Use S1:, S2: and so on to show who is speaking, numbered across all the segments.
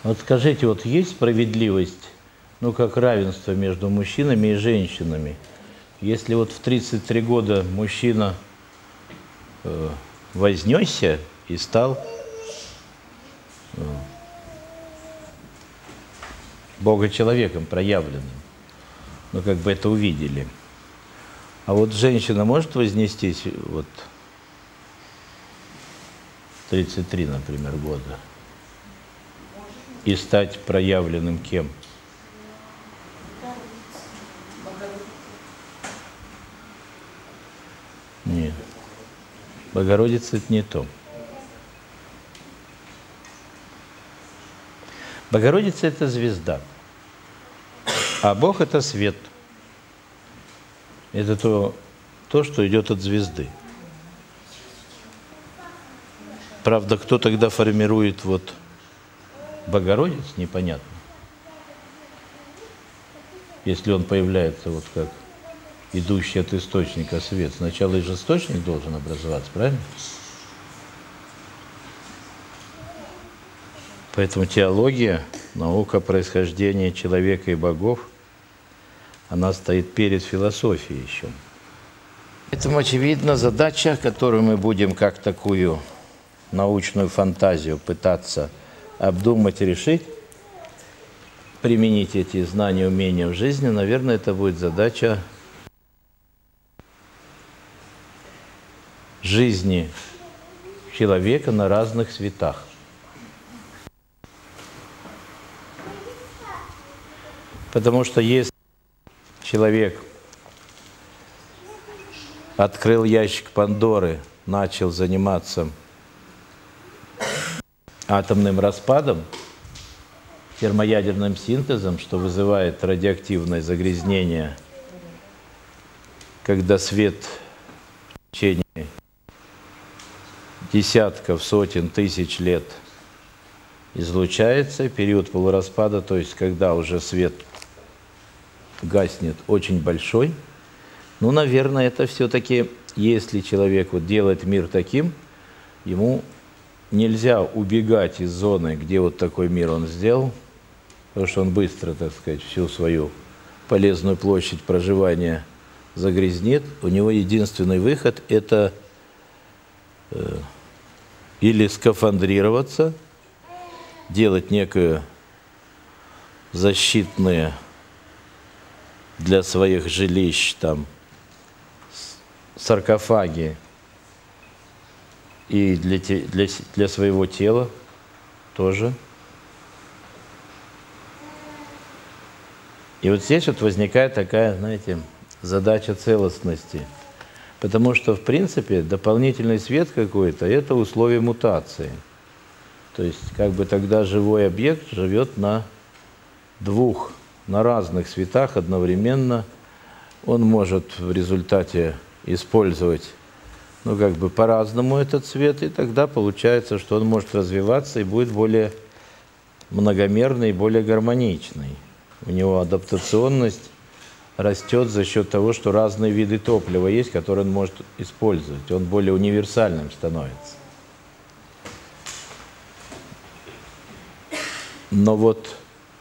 S1: Вот скажите, вот есть справедливость, ну, как равенство между мужчинами и женщинами? Если вот в 33 года мужчина вознесся и стал Бога-человеком проявленным, ну, как бы это увидели. А вот женщина может вознестись вот 33, например, года и стать проявленным кем? Нет. Богородица – это не то. Богородица – это звезда, а Бог – это свет. Это то, что идет от звезды. Правда, кто тогда формирует вот Богородиц, непонятно. Если он появляется вот как идущий от источника свет. Сначала же источник должен образоваться, правильно? Поэтому теология, наука происхождения человека и богов, она стоит перед философией еще. Поэтому, очевидно, задача, которую мы будем как такую научную фантазию пытаться обдумать, решить, применить эти знания, умения в жизни, наверное, это будет задача жизни человека на разных светах. Потому что если человек открыл ящик Пандоры, начал заниматься атомным распадом, термоядерным синтезом, что вызывает радиоактивное загрязнение, когда свет в течение десятков, сотен, тысяч лет излучается, период полураспада, то есть когда уже свет гаснет, очень большой. Ну, наверное, это все-таки, если человек вот делает мир таким, ему нельзя убегать из зоны, где вот такой мир он сделал, потому что он быстро, так сказать, всю свою полезную площадь проживания загрязнит. У него единственный выход – это или скафандрироваться, делать некое защитное для своих жилищ там саркофаги и для своего тела тоже. И вот здесь вот возникает такая, знаете, задача целостности. Потому что, в принципе, дополнительный свет какой-то – это условие мутации. То есть, как бы тогда живой объект живет на разных светах одновременно. Он может в результате использовать, ну, как бы по-разному этот свет, и тогда получается, что он может развиваться и будет более многомерный, более гармоничный. У него адаптационность растет за счет того, что разные виды топлива есть, которые он может использовать. Он более универсальным становится. Но вот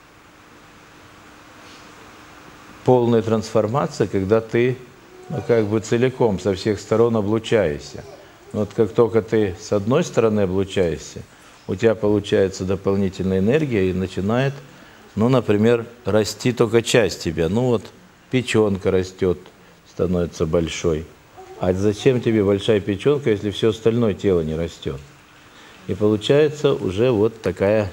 S1: полная трансформация, когда ты, ну, как бы целиком со всех сторон облучаешься. Вот как только ты с одной стороны облучаешься, у тебя получается дополнительная энергия и начинает, ну, например, расти только часть тебя. Ну вот печенка растет, становится большой. А зачем тебе большая печенка, если все остальное тело не растет? И получается уже вот такая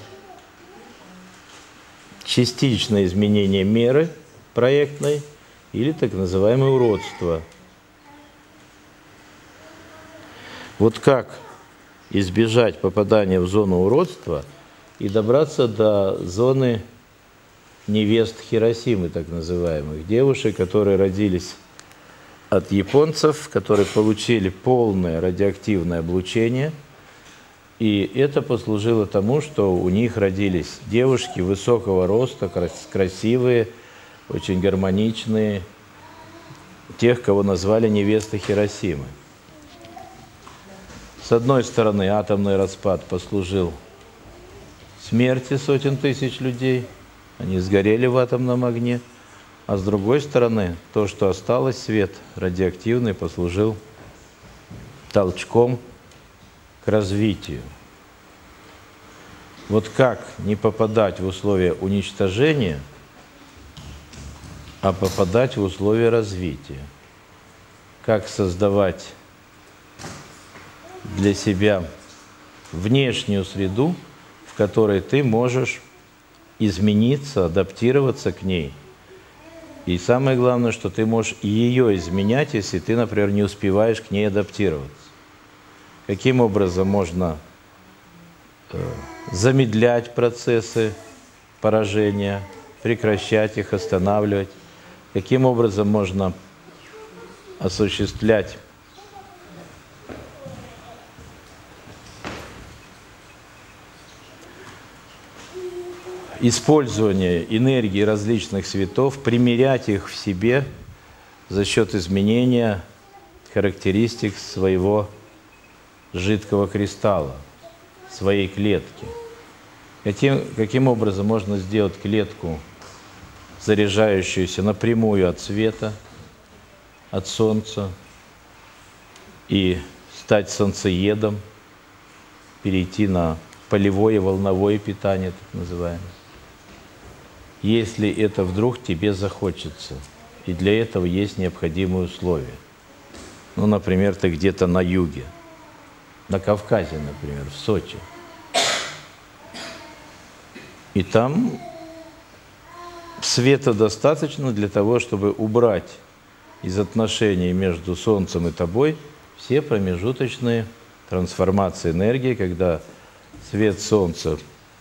S1: частичное изменение меры проектной или так называемое уродство. Вот как избежать попадания в зону уродства и добраться до зоны невест Хиросимы, так называемых, девушек, которые родились от японцев, которые получили полное радиоактивное облучение, и это послужило тому, что у них родились девушки высокого роста, красивые, очень гармоничные, тех, кого назвали невесты Хиросимы. С одной стороны, атомный распад послужил смерти сотен тысяч людей, они сгорели в атомном огне, а с другой стороны, то, что осталось, свет радиоактивный, послужил толчком к развитию. Вот как не попадать в условия уничтожения, а попадать в условия развития? Как создавать для себя внешнюю среду, в которой ты можешь измениться, адаптироваться к ней. И самое главное, что ты можешь ее изменять, если ты, например, не успеваешь к ней адаптироваться. Каким образом можно замедлять процессы поражения, прекращать их, останавливать? Каким образом можно осуществлять использование энергии различных цветов, примерять их в себе за счет изменения характеристик своего жидкого кристалла, своей клетки. Каким образом можно сделать клетку, заряжающуюся напрямую от света, от солнца, и стать солнцеедом, перейти на полевое волновое питание, так называемое. Если это вдруг тебе захочется, и для этого есть необходимые условия. Ну, например, ты где-то на юге, на Кавказе, например, в Сочи. И там света достаточно для того, чтобы убрать из отношений между Солнцем и тобой все промежуточные трансформации энергии, когда свет Солнца,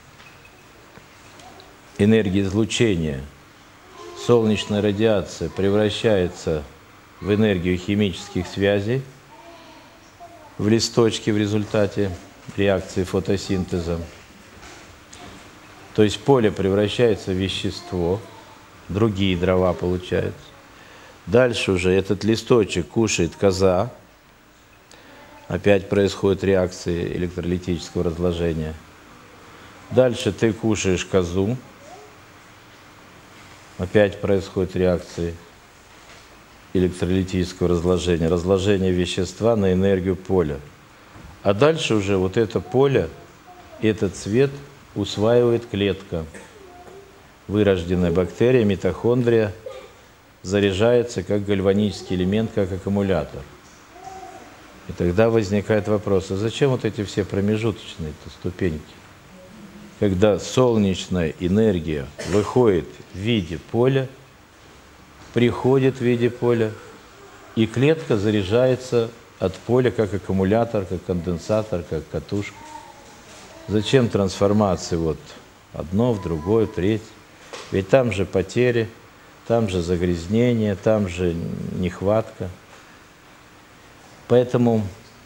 S1: энергия излучения, солнечная радиация превращается в энергию химических связей в листочке в результате реакции фотосинтеза. То есть поле превращается в вещество, другие дрова получаются. Дальше уже этот листочек кушает коза, опять происходит реакция электролитического разложения. Дальше ты кушаешь козу, опять происходит реакция электролитического разложения, разложение вещества на энергию поля. А дальше уже вот это поле, этот цвет усваивает клетка. Вырожденная бактерия, митохондрия, заряжается как гальванический элемент, как аккумулятор. И тогда возникает вопрос, а зачем вот эти все промежуточные ступеньки? Когда солнечная энергия выходит в виде поля, приходит в виде поля, и клетка заряжается от поля как аккумулятор, как конденсатор, как катушка. Зачем трансформации вот одно в другое, в третье? Ведь там же потери, там же загрязнение, там же нехватка. Поэтому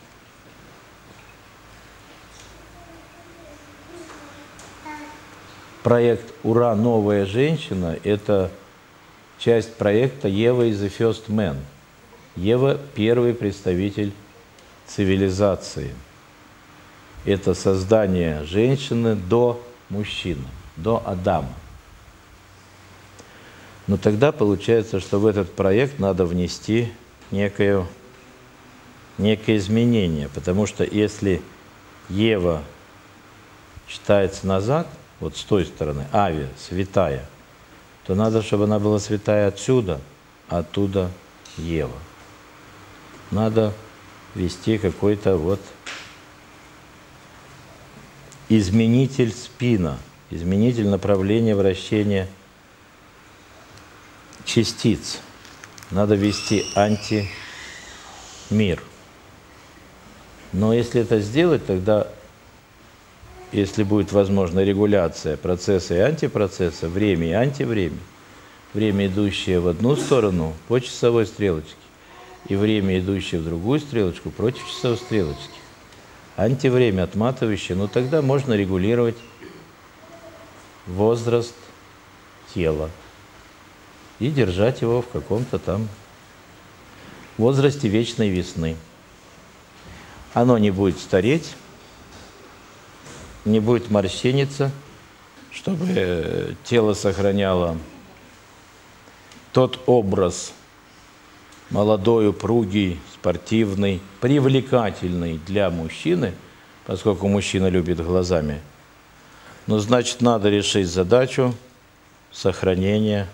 S1: проект «Ура! Новая женщина» – это часть проекта «Ева is the first man». Ева – первый представитель цивилизации. Это создание женщины до мужчины, до Адама. Но тогда получается, что в этот проект надо внести некое изменение, потому что если Ева считается назад, вот с той стороны, Ави, святая, то надо, чтобы она была святая отсюда, а оттуда Ева. Надо ввести какой-то вот изменитель спина, изменитель направления вращения частиц. Надо ввести антимир. Но если это сделать, тогда, если будет возможна регуляция процесса и антипроцесса, время и антивремя, время, идущее в одну сторону по часовой стрелочке, и время, идущее в другую стрелочку, против часовой стрелочки, антивремя отматывающее, но тогда можно регулировать возраст тела и держать его в каком-то там возрасте вечной весны. Оно не будет стареть, не будет морщиниться, чтобы тело сохраняло тот образ молодой, упругий, спортивный, привлекательный для мужчины, поскольку мужчина любит глазами. Но значит, надо решить задачу сохранения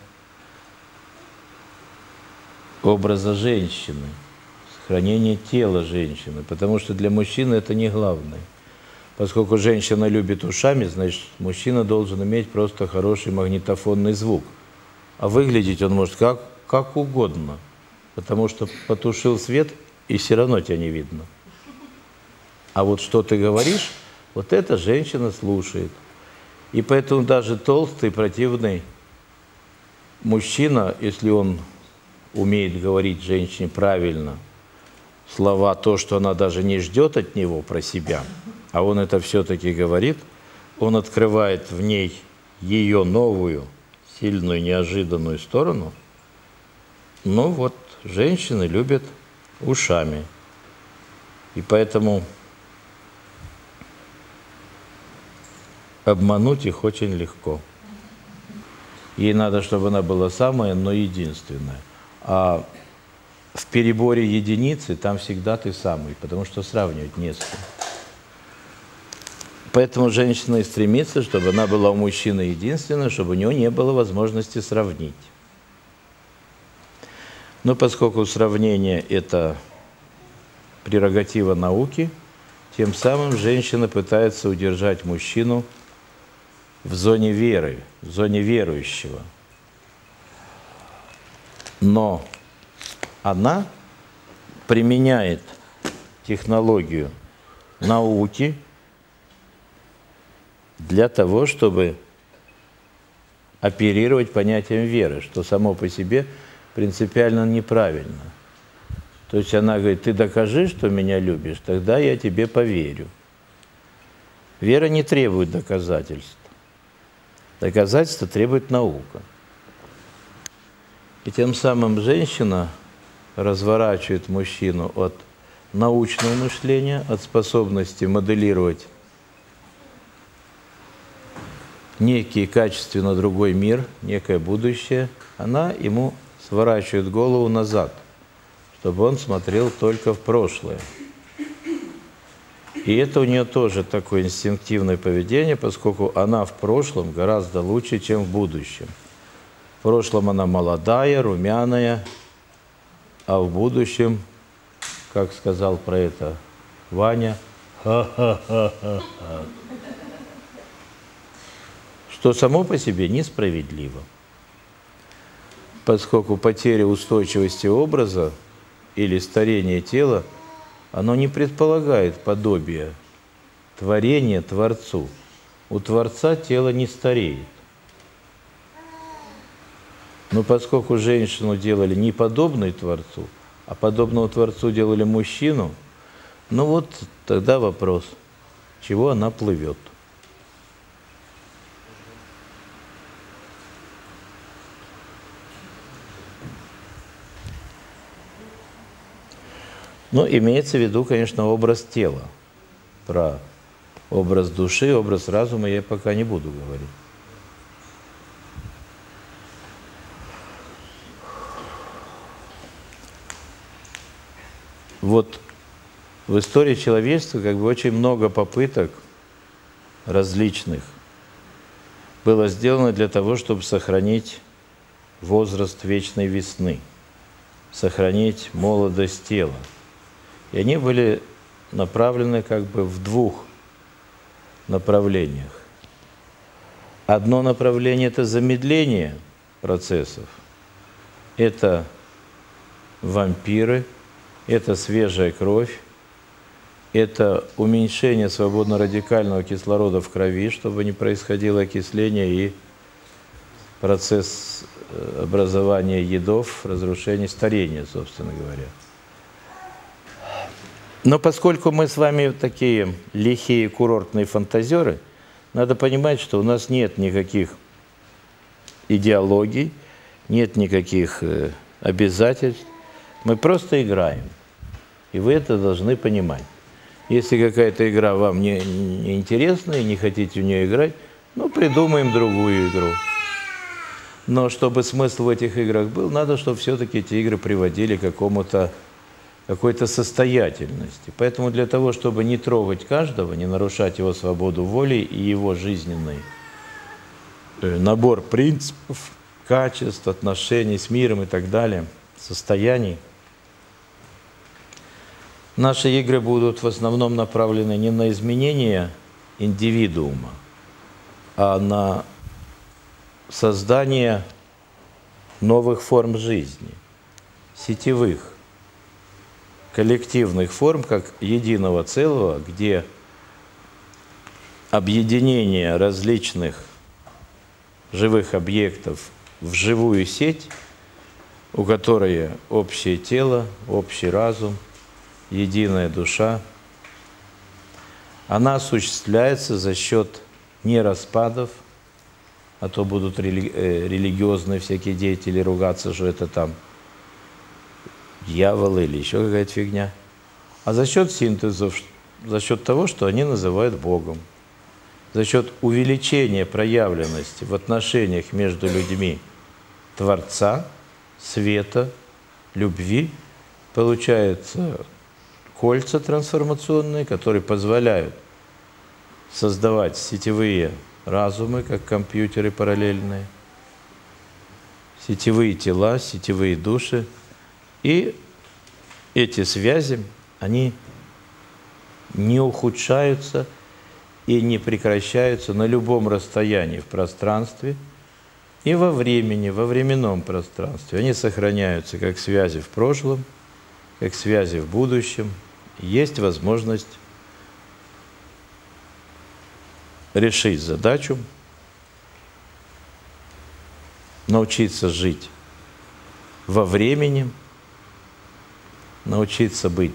S1: образа женщины, сохранения тела женщины, потому что для мужчины это не главное. Поскольку женщина любит ушами, значит, мужчина должен иметь просто хороший магнитофонный звук. А выглядеть он может как угодно, потому что потушил свет, и все равно тебя не видно. А вот что ты говоришь, вот эта женщина слушает. И поэтому даже толстый, противный мужчина, если он умеет говорить женщине правильно слова, то, что она даже не ждет от него про себя, а он это все-таки говорит, он открывает в ней ее новую, сильную, неожиданную сторону. Ну вот, женщины любят ушами. И поэтому обмануть их очень легко. Ей надо, чтобы она была самая, но единственная. А в переборе единицы там всегда ты самый, потому что сравнивать не с кем. Поэтому женщина и стремится, чтобы она была у мужчины единственной, чтобы у него не было возможности сравнить. Но поскольку сравнение – это прерогатива науки, тем самым женщина пытается удержать мужчину в зоне веры, в зоне верующего. Но она применяет технологию науки для того, чтобы оперировать понятием веры, что само по себе принципиально неправильно. То есть она говорит, ты докажи, что меня любишь, тогда я тебе поверю. Вера не требует доказательств. Доказательства требует наука. И тем самым женщина разворачивает мужчину от научного мышления, от способности моделировать некий качественно другой мир, некое будущее. Она ему сворачивает голову назад, чтобы он смотрел только в прошлое. И это у нее тоже такое инстинктивное поведение, поскольку она в прошлом гораздо лучше, чем в будущем. В прошлом она молодая, румяная, а в будущем, как сказал про это Ваня, ха-ха-ха-ха-ха. Что само по себе несправедливо, поскольку потеря устойчивости образа или старение тела, оно не предполагает подобие творения Творцу. У Творца тело не стареет. Но поскольку женщину делали не подобной Творцу, а подобного Творцу делали мужчину, ну вот тогда вопрос, чего она плывет. Но имеется в виду, конечно, образ тела. Про образ души, образ разума я пока не буду говорить. Вот в истории человечества как бы очень много попыток различных было сделано для того, чтобы сохранить возраст вечной весны, сохранить молодость тела. И они были направлены как бы в двух направлениях. Одно направление – это замедление процессов, это вампиры, это свежая кровь, это уменьшение свободно-радикального кислорода в крови, чтобы не происходило окисление и процесс образования ядов, разрушения, старения, собственно говоря. Но поскольку мы с вами такие лихие курортные фантазеры, надо понимать, что у нас нет никаких идеологий, нет никаких обязательств. Мы просто играем. И вы это должны понимать. Если какая-то игра вам не интересна и не хотите в нее играть, Ну, придумаем другую игру. Но чтобы смысл в этих играх был, надо, чтобы все-таки эти игры приводили к какой-то состоятельности. Поэтому для того, чтобы не трогать каждого, не нарушать его свободу воли и его жизненный набор принципов, качеств, отношений с миром и так далее, состояний, наши игры будут в основном направлены не на изменение индивидуума, а на создание новых форм жизни, сетевых, коллективных форм, как единого целого, где объединение различных живых объектов в живую сеть, у которой общее тело, общий разум, единая душа, она осуществляется за счет не распадов, а то будут религиозные всякие деятели ругаться, что это там дьяволы или еще какая-то фигня, а за счет синтезов, за счет того, что они называют Богом, за счет увеличения проявленности в отношениях между людьми Творца, света, любви, получаются кольца трансформационные, которые позволяют создавать сетевые разумы, как компьютеры параллельные, сетевые тела, сетевые души. И эти связи, они не ухудшаются и не прекращаются на любом расстоянии в пространстве и во времени, во временном пространстве. Они сохраняются как связи в прошлом, как связи в будущем. Есть возможность решить задачу, научиться жить во времени, научиться быть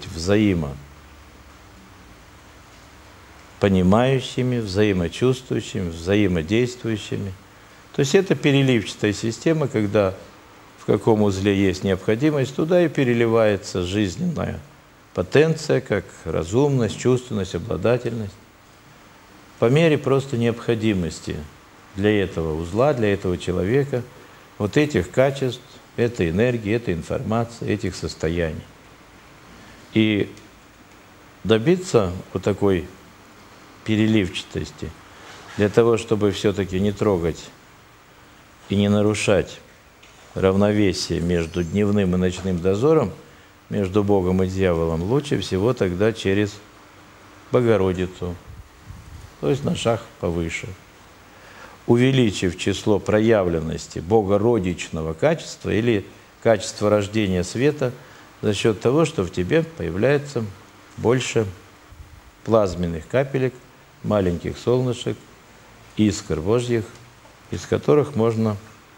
S1: взаимопонимающими, взаимочувствующими, взаимодействующими. То есть это переливчатая система, когда в каком узле есть необходимость, туда и переливается жизненная потенция, как разумность, чувственность, обладательность. По мере просто необходимости для этого узла, для этого человека, вот этих качеств, этой энергии, этой информации, этих состояний. И добиться вот такой переливчатости, для того, чтобы все-таки не трогать и не нарушать равновесие между дневным и ночным дозором, между Богом и дьяволом, лучше всего тогда через Богородицу, то есть на шаг повыше. Увеличив число проявленности богородичного качества или качества рождения света за счет того, что в тебе появляется больше плазменных капелек, маленьких солнышек, искр Божьих, из которых можно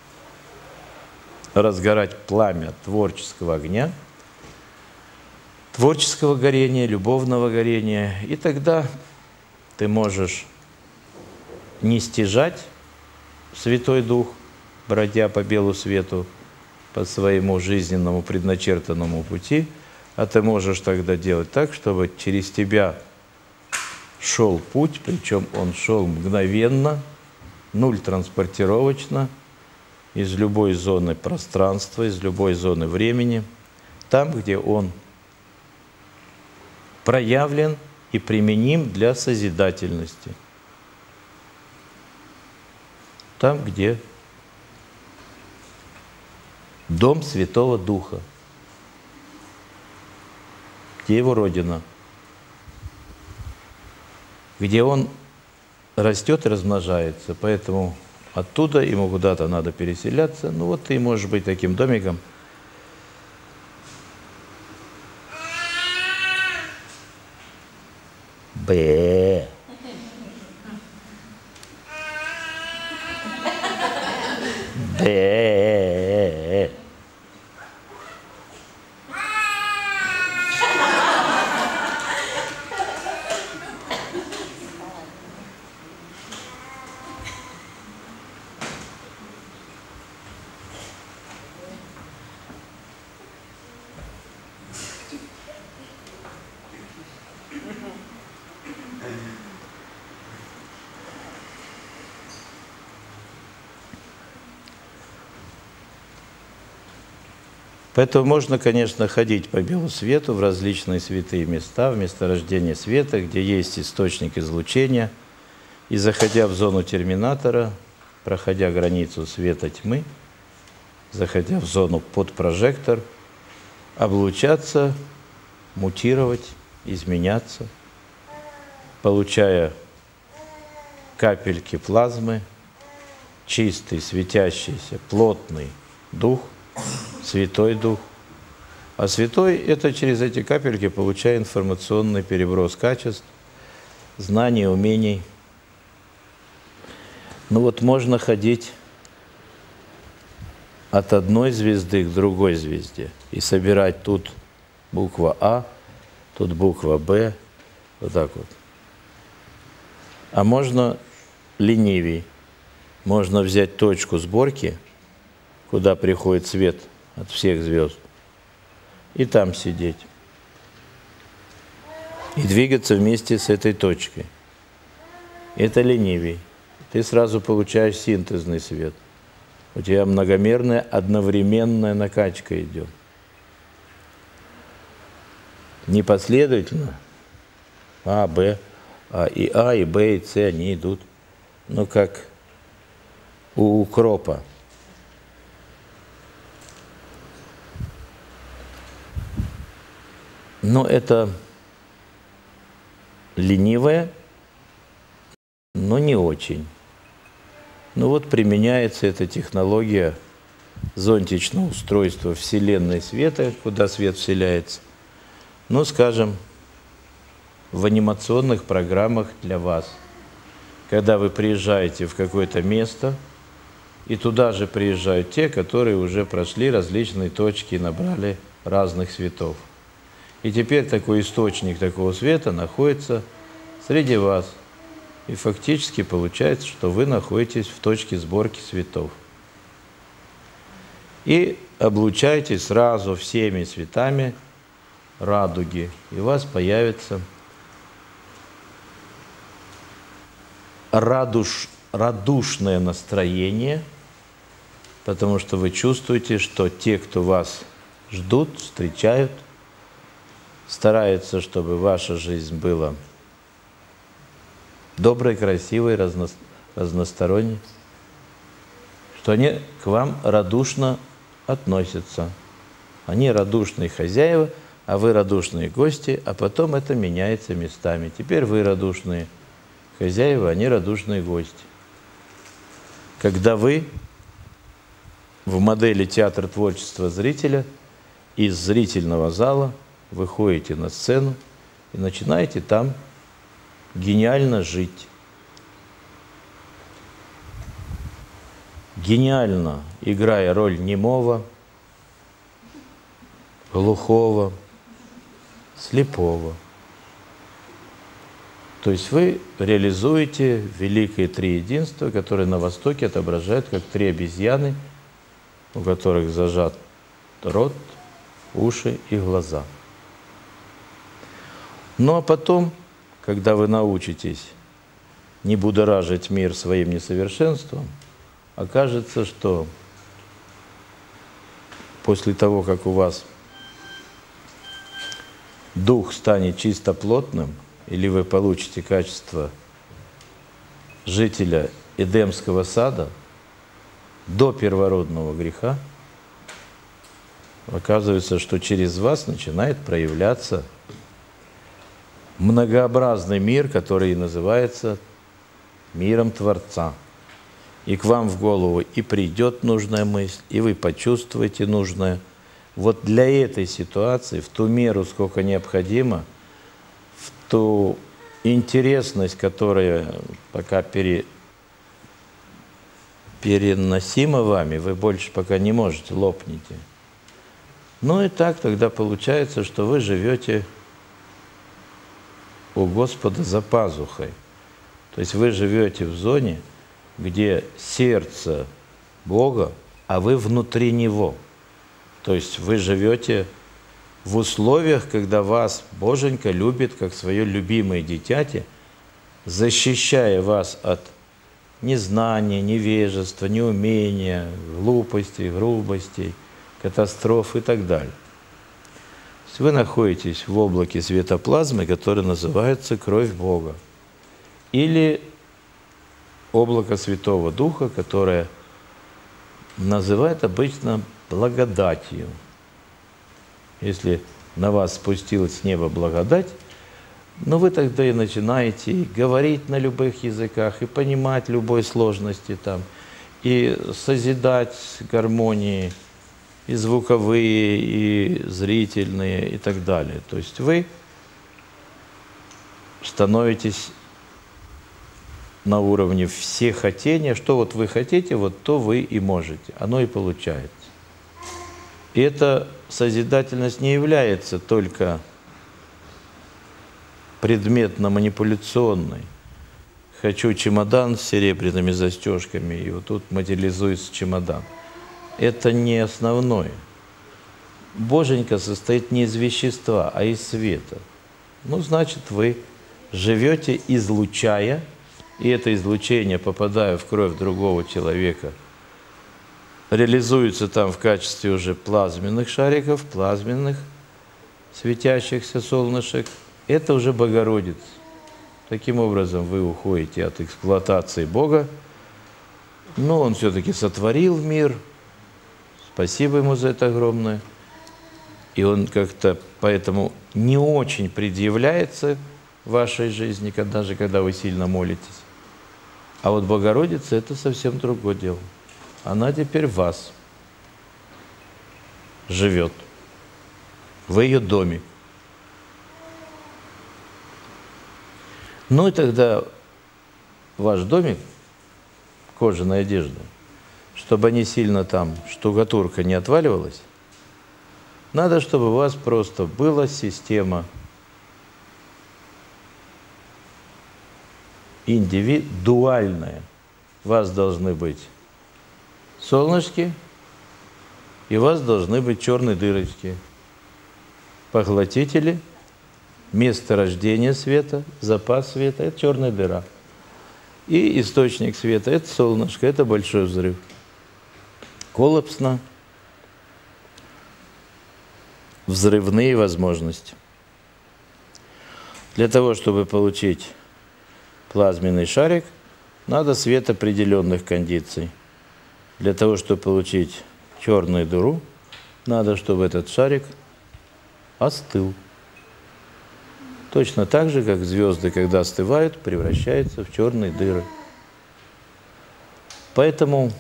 S1: разгорать пламя творческого огня, творческого горения, любовного горения. И тогда ты можешь не стяжать Святой Дух, бродя по белу свету, по своему жизненному предначертанному пути, а ты можешь тогда делать так, чтобы через тебя шел путь, причем он шел мгновенно, транспортировочно, из любой зоны пространства, из любой зоны времени, там, где он проявлен и применим для созидательности. Там, где дом Святого Духа, где его родина, где он растет и размножается. Поэтому оттуда ему куда-то надо переселяться. Ну вот ты можешь быть таким домиком. Бэ. Бэ. Поэтому можно, конечно, ходить по белу свету в различные святые места, в месторождение света, где есть источник излучения, и заходя в зону терминатора, проходя границу света-тьмы, заходя в зону под прожектор, облучаться, мутировать, изменяться, получая капельки плазмы, чистый, светящийся, плотный дух, Святой Дух. А Святой – это через эти капельки получая информационный переброс качеств, знаний, умений. Ну вот можно ходить от одной звезды к другой звезде и собирать тут буква А, тут буква Б, вот так вот. А можно ленивей. Можно взять точку сборки, куда приходит свет от всех звезд, и там сидеть. И двигаться вместе с этой точкой. Это ленивей. Ты сразу получаешь синтезный свет. У тебя многомерная одновременная накачка идет. Не последовательно. А, Б, и Б, и С, они идут. Ну, как у укропа. Но это ленивое, но не очень. Ну вот применяется эта технология зонтичного устройства Вселенной света, куда свет вселяется. Ну, скажем, в анимационных программах для вас. Когда вы приезжаете в какое-то место, и туда же приезжают те, которые уже прошли различные точки и набрали разных светов. И теперь такой источник такого света находится среди вас. И фактически получается, что вы находитесь в точке сборки светов. И облучаетесь сразу всеми светами радуги. И у вас появится радушное настроение, потому что вы чувствуете, что те, кто вас ждут, встречают, стараются, чтобы ваша жизнь была доброй, красивой, разносторонней, что они к вам радушно относятся. Они радушные хозяева, а вы радушные гости, а потом это меняется местами. Теперь вы радушные хозяева, они радушные гости. Когда вы в модели театра творчества зрителя из зрительного зала выходите на сцену и начинаете там гениально жить. Гениально играя роль немого, глухого, слепого. То есть вы реализуете великое триединство, которое на Востоке отображают как три обезьяны, у которых зажат рот, уши и глаза. Ну а потом, когда вы научитесь не будоражить мир своим несовершенством, окажется, что после того, как у вас дух станет чисто плотным, или вы получите качество жителя Эдемского сада до первородного греха, оказывается, что через вас начинает проявляться многообразный мир, который называется миром Творца. И к вам в голову и придет нужная мысль, и вы почувствуете нужное. Вот для этой ситуации, в ту меру, сколько необходимо, в ту интересность, которая пока переносима вами, вы больше пока не можете, лопните. Ну и так тогда получается, что вы живете у Господа за пазухой. То есть вы живете в зоне, где сердце Бога, а вы внутри Него. То есть вы живете в условиях, когда вас Боженька любит как свое любимое дитяти, защищая вас от незнания, невежества, неумения, глупостей, грубостей, катастроф и так далее. То есть вы находитесь в облаке светоплазмы, которое называется кровь Бога. Или облако Святого Духа, которое называют обычно благодатью. Если на вас спустилась с неба благодать, но вы тогда и начинаете и говорить на любых языках, и понимать любой сложности там, и созидать гармонии, и звуковые, и зрительные, и так далее. То есть вы становитесь на уровне все хотения, что вот вы хотите, вот то вы и можете. Оно и получается. И эта созидательность не является только предметно-манипуляционной. Хочу чемодан с серебряными застежками, и вот тут материализуется чемодан. Это не основное. Боженька состоит не из вещества, а из света. Ну, значит, вы живете, излучая, и это излучение, попадая в кровь другого человека, реализуется там в качестве уже плазменных шариков, плазменных светящихся солнышек. Это уже Богородица. Таким образом, вы уходите от эксплуатации Бога. Но Он все-таки сотворил мир. Спасибо Ему за это огромное. И Он как-то поэтому не очень предъявляется в вашей жизни, даже когда вы сильно молитесь. А вот Богородица – это совсем другое дело. Она теперь в вас живет. Вы ее домик. Ну и тогда ваш домик, кожаная одежда, чтобы не сильно там штукатурка не отваливалась, надо, чтобы у вас просто была система индивидуальная. У вас должны быть солнышки, и у вас должны быть черные дырочки, поглотители, место рождения света, запас света – это черная дыра. И источник света – это солнышко, это большой взрыв. Коллапсно-взрывные возможности. Для того, чтобы получить плазменный шарик, надо свет определенных кондиций. Для того, чтобы получить черную дыру, надо, чтобы этот шарик остыл. Точно так же, как звезды, когда остывают, превращаются в черные дыры. Поэтому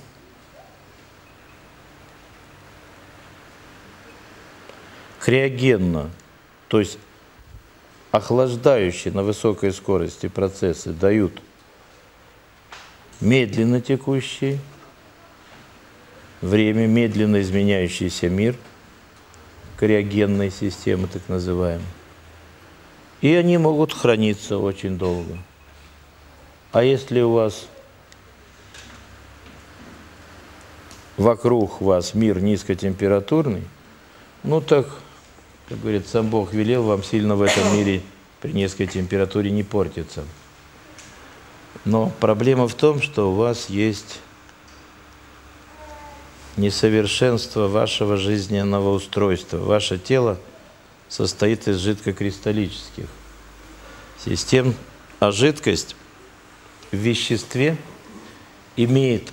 S1: криогенно, то есть охлаждающие на высокой скорости процессы дают медленно текущие время, медленно изменяющийся мир, криогенной системы так называемой. И они могут храниться очень долго. А если у вас вокруг вас мир низкотемпературный, ну так, как говорит, сам Бог велел вам сильно в этом мире при низкой температуре не портиться. Но проблема в том, что у вас есть несовершенство вашего жизненного устройства. Ваше тело состоит из жидкокристаллических систем, а жидкость в веществе имеет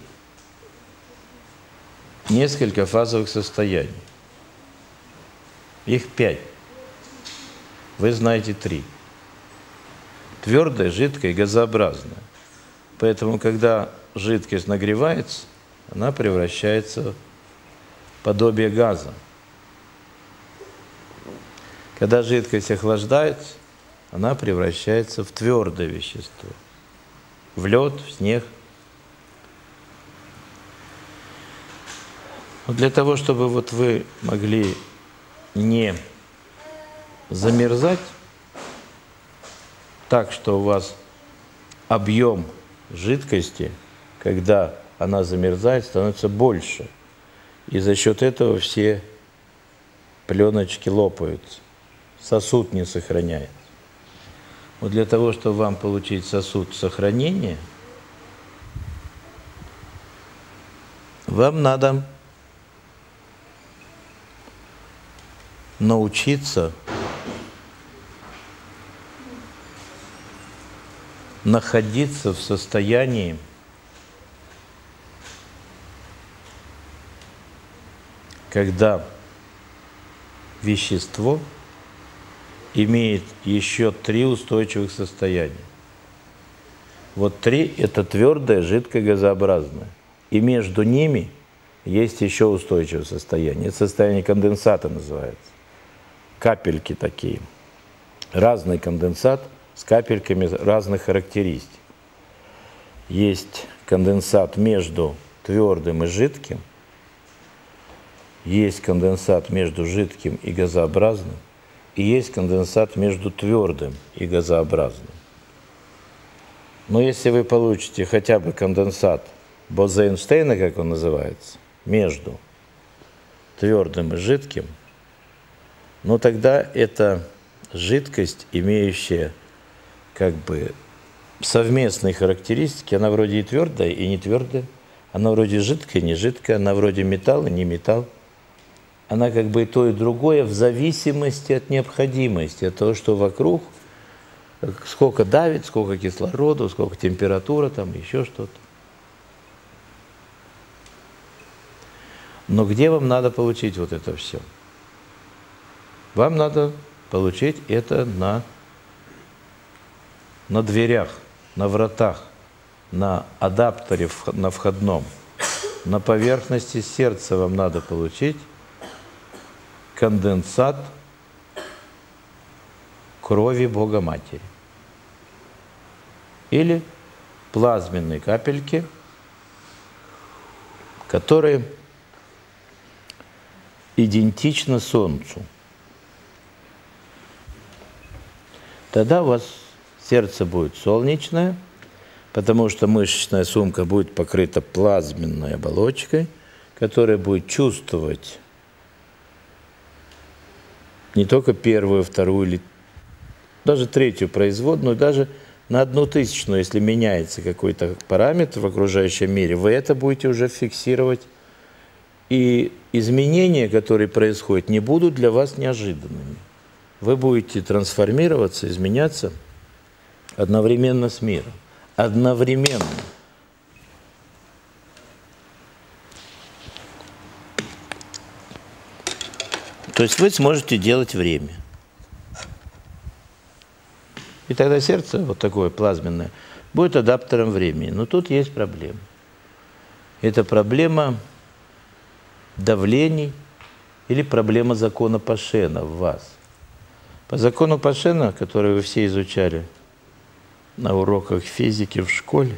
S1: несколько фазовых состояний. Их 5. Вы знаете 3. Твердая, жидкая и газообразная. Поэтому, когда жидкость нагревается, она превращается в подобие газа. Когда жидкость охлаждается, она превращается в твердое вещество. В лед, в снег. Но для того, чтобы вот вы могли не замерзать так, что у вас объем жидкости, когда она замерзает, становится больше. И за счет этого все пленочки лопаются. Сосуд не сохраняется. Вот для того, чтобы вам получить сосуд сохранения, вам надо научиться находиться в состоянии когда вещество имеет еще 3 устойчивых состояния. Вот 3 – это твердое, жидкое, газообразное. И между ними есть еще устойчивое состояние. Это состояние конденсата называется. Капельки такие. Разный конденсат с капельками разных характеристик. Есть конденсат между твердым и жидким. Есть конденсат между жидким и газообразным. И есть конденсат между твердым и газообразным. Но если вы получите хотя бы конденсат Боза-Эйнштейна, как он называется, между твердым и жидким, ну тогда это жидкость, имеющая как бы совместные характеристики, она вроде и твердая, и не твердая, она вроде жидкая, не жидкая, она вроде металл, и не металл. Она как бы и то, и другое в зависимости от необходимости, от того, что вокруг, сколько давит, сколько кислорода, сколько температура, там еще что-то. Но где вам надо получить вот это все? Вам надо получить это на дверях, на вратах, на адаптере, на входном. На поверхности сердца вам надо получить конденсат крови Бога-Матери. Или плазменные капельки, которые идентичны Солнцу. Тогда у вас сердце будет солнечное, потому что мышечная сумка будет покрыта плазменной оболочкой, которая будет чувствовать не только первую, вторую или даже третью производную, даже на 1/1000, если меняется какой-то параметр в окружающем мире, вы это будете уже фиксировать. И изменения, которые происходят, не будут для вас неожиданными. Вы будете трансформироваться, изменяться одновременно с миром. Одновременно. То есть вы сможете делать время. И тогда сердце, вот такое плазменное, будет адаптером времени. Но тут есть проблема. Это проблема давлений или проблема закона Пашена в вас. По закону Пашена, который вы все изучали на уроках физики в школе,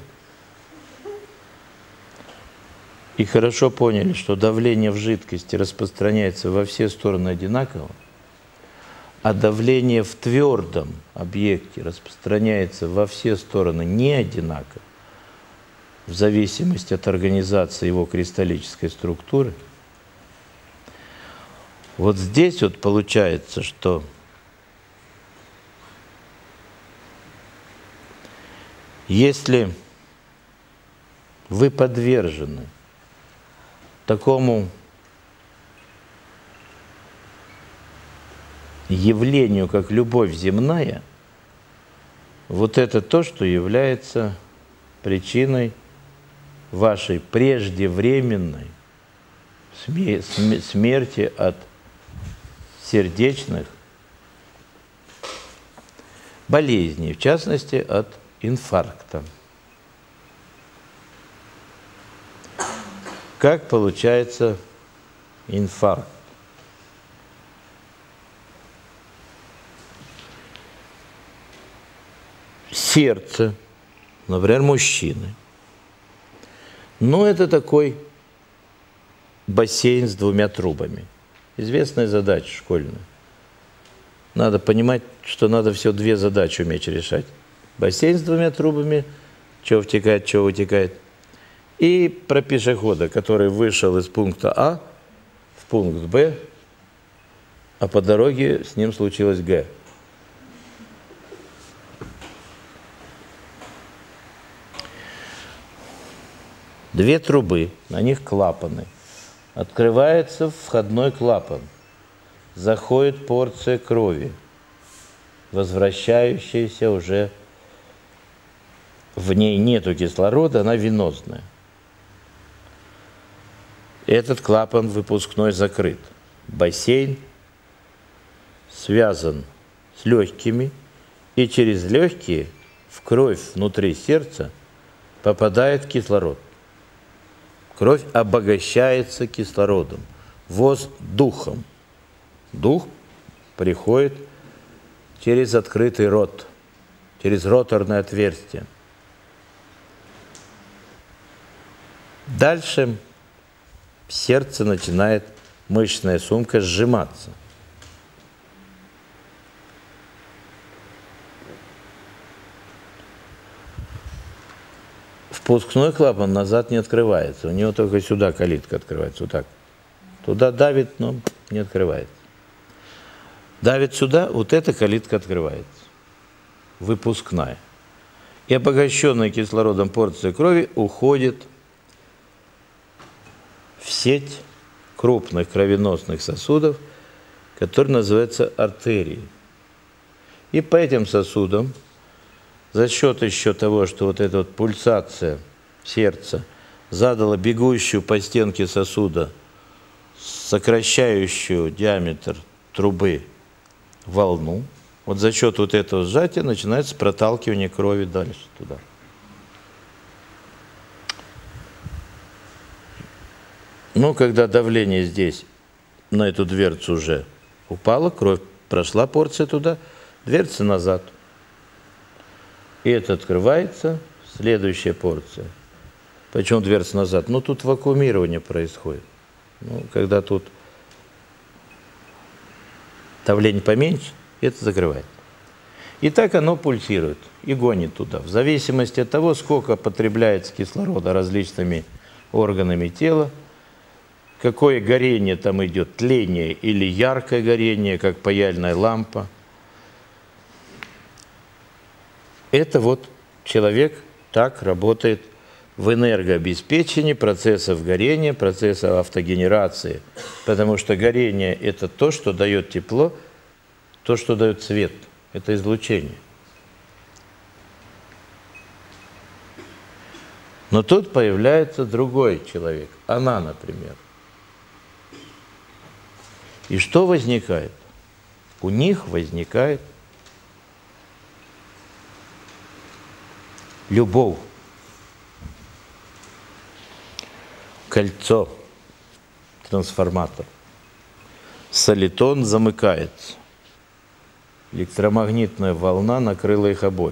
S1: и хорошо поняли, что давление в жидкости распространяется во все стороны одинаково, а давление в твердом объекте распространяется во все стороны не одинаково, в зависимости от организации его кристаллической структуры. Вот здесь вот получается, что если вы подвержены такому явлению, как любовь земная, вот это то, что является причиной вашей преждевременной смерти от сердечных болезней, в частности, от инфаркта. Как получается инфаркт? Сердце, например, мужчины. Но это такой бассейн с 2 трубами. Известная задача школьная. Надо понимать, что надо все 2 задачи уметь решать. Бассейн с 2 трубами, что втекает, что вытекает. И про пешехода, который вышел из пункта А в пункт Б, а по дороге с ним случилось Г. Две трубы, на них клапаны. Открывается входной клапан. заходит порция крови, возвращающаяся уже, в ней нету кислорода, она венозная. Этот клапан выпускной закрыт. Бассейн связан с легкими, и через легкие в кровь внутри сердца попадает кислород. Кровь обогащается кислородом, воздухом. Дух приходит через открытый рот, через роторное отверстие. Дальше в сердце начинает мышечная сумка сжиматься. Впускной клапан назад не открывается. У него только сюда калитка открывается, вот так. Туда давит, но не открывается. Давит сюда, вот эта калитка открывается. Выпускная. И обогащенная кислородом порция крови уходит в сеть крупных кровеносных сосудов, которые называются артерии. И по этим сосудам, за счет еще того, что вот эта вот пульсация сердца задала бегущую по стенке сосуда, сокращающую диаметр трубы волну, вот за счет вот этого сжатия начинается проталкивание крови дальше туда. Но когда давление здесь на эту дверцу уже упало, кровь прошла, порция туда, дверца назад. И это открывается, следующая порция. Почему дверца назад? Ну, тут вакуумирование происходит. Ну, когда тут давление поменьше, это закрывает. И так оно пульсирует и гонит туда. В зависимости от того, сколько потребляется кислорода различными органами тела, какое горение там идет, тление или яркое горение, как паяльная лампа. Это вот человек так работает в энергообеспечении процессов горения, процессов автогенерации. Потому что горение – это то, что дает тепло, то, что дает свет. Это излучение. Но тут появляется другой человек, она, например. И что возникает? У них возникает любовь, кольцо, трансформатор. Солитон замыкается. Электромагнитная волна накрыла их обоих.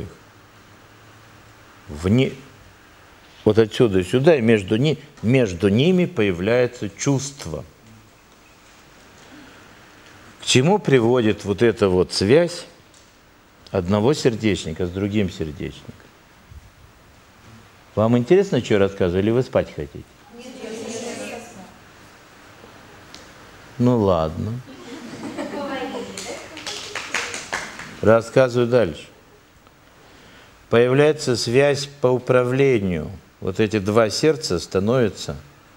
S1: Вот отсюда сюда, и между ними появляется чувство. К чему приводит вот эта вот связь одного сердечника с другим сердечником? Вам интересно, что я рассказываю, или вы спать хотите? Нет. Ну ладно. Рассказываю дальше. Появляется связь по управлению. Вот эти два сердца становятся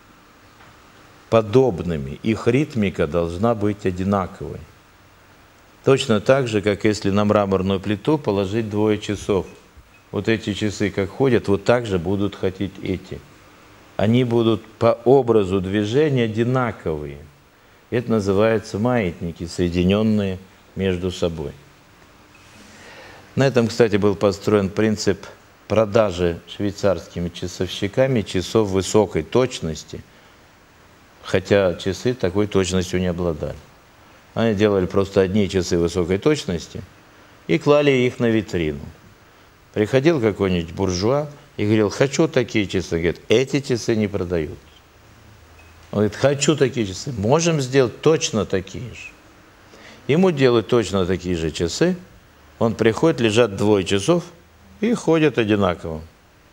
S1: подобными. Их ритмика должна быть одинаковой. Точно так же, как если на мраморную плиту положить двое часов. Вот эти часы, как ходят, вот так же будут ходить эти. Они будут по образу движения одинаковые. Это называется маятники, соединенные между собой. На этом, кстати, был построен принцип продажи швейцарскими часовщиками часов высокой точности, хотя часы такой точностью не обладали. Они делали просто одни часы высокой точности и клали их на витрину. Приходил какой-нибудь буржуа и говорил: хочу такие часы. Говорит: эти часы не продают. Он говорит: хочу такие часы. Можем сделать точно такие же. Ему делают точно такие же часы. Он приходит, лежат двое часов и ходят одинаково.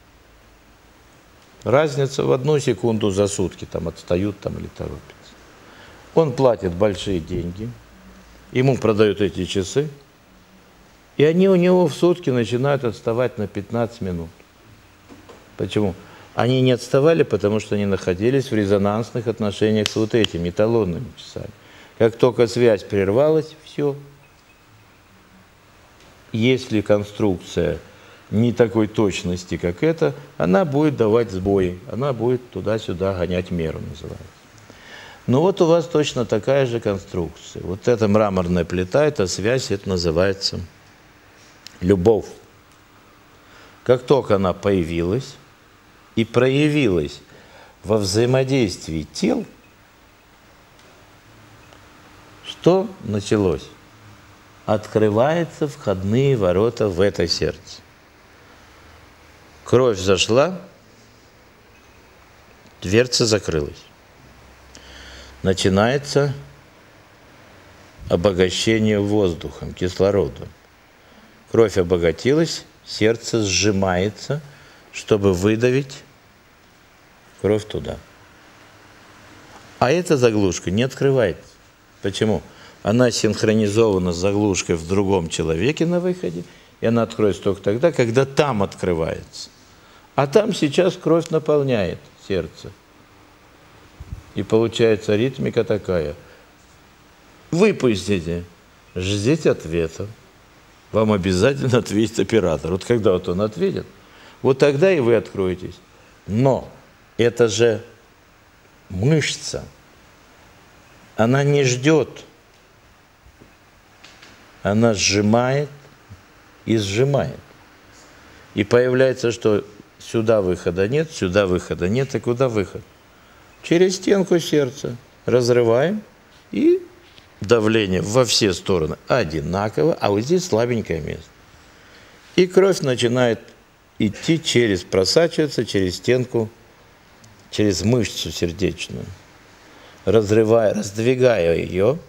S1: Разница в 1 секунду за сутки, там отстают там, или торопятся. Он платит большие деньги, ему продают эти часы, и они у него в сутки начинают отставать на 15 минут. Почему? Они не отставали, потому что они находились в резонансных отношениях с вот этими эталонными часами. Как только связь прервалась, все. Если конструкция не такой точности, как эта, она будет давать сбои, она будет туда-сюда гонять меру, называется. Ну вот у вас точно такая же конструкция. Вот эта мраморная плита, эта связь, это называется любовь. Как только она появилась и проявилась во взаимодействии тел, что началось? Открываются входные ворота в это сердце. Кровь зашла, дверца закрылась. Начинается обогащение воздухом, кислородом. Кровь обогатилась, сердце сжимается, чтобы выдавить кровь туда. А эта заглушка не открывается. Почему? Она синхронизована с заглушкой в другом человеке на выходе, и она откроется только тогда, когда там открывается. А там сейчас кровь наполняет сердце. И получается ритмика такая. Выпустите, ждите ответа. Вам обязательно ответит оператор. Вот когда вот он ответит, вот тогда и вы откроетесь. Но это же мышца. Она не ждет. Она сжимает и сжимает. И появляется, что сюда выхода нет, и куда выход? Через стенку сердца разрываем, и давление во все стороны одинаково, а вот здесь слабенькое место. И кровь начинает идти просачиваться через стенку, через мышцу сердечную, раздвигая ее.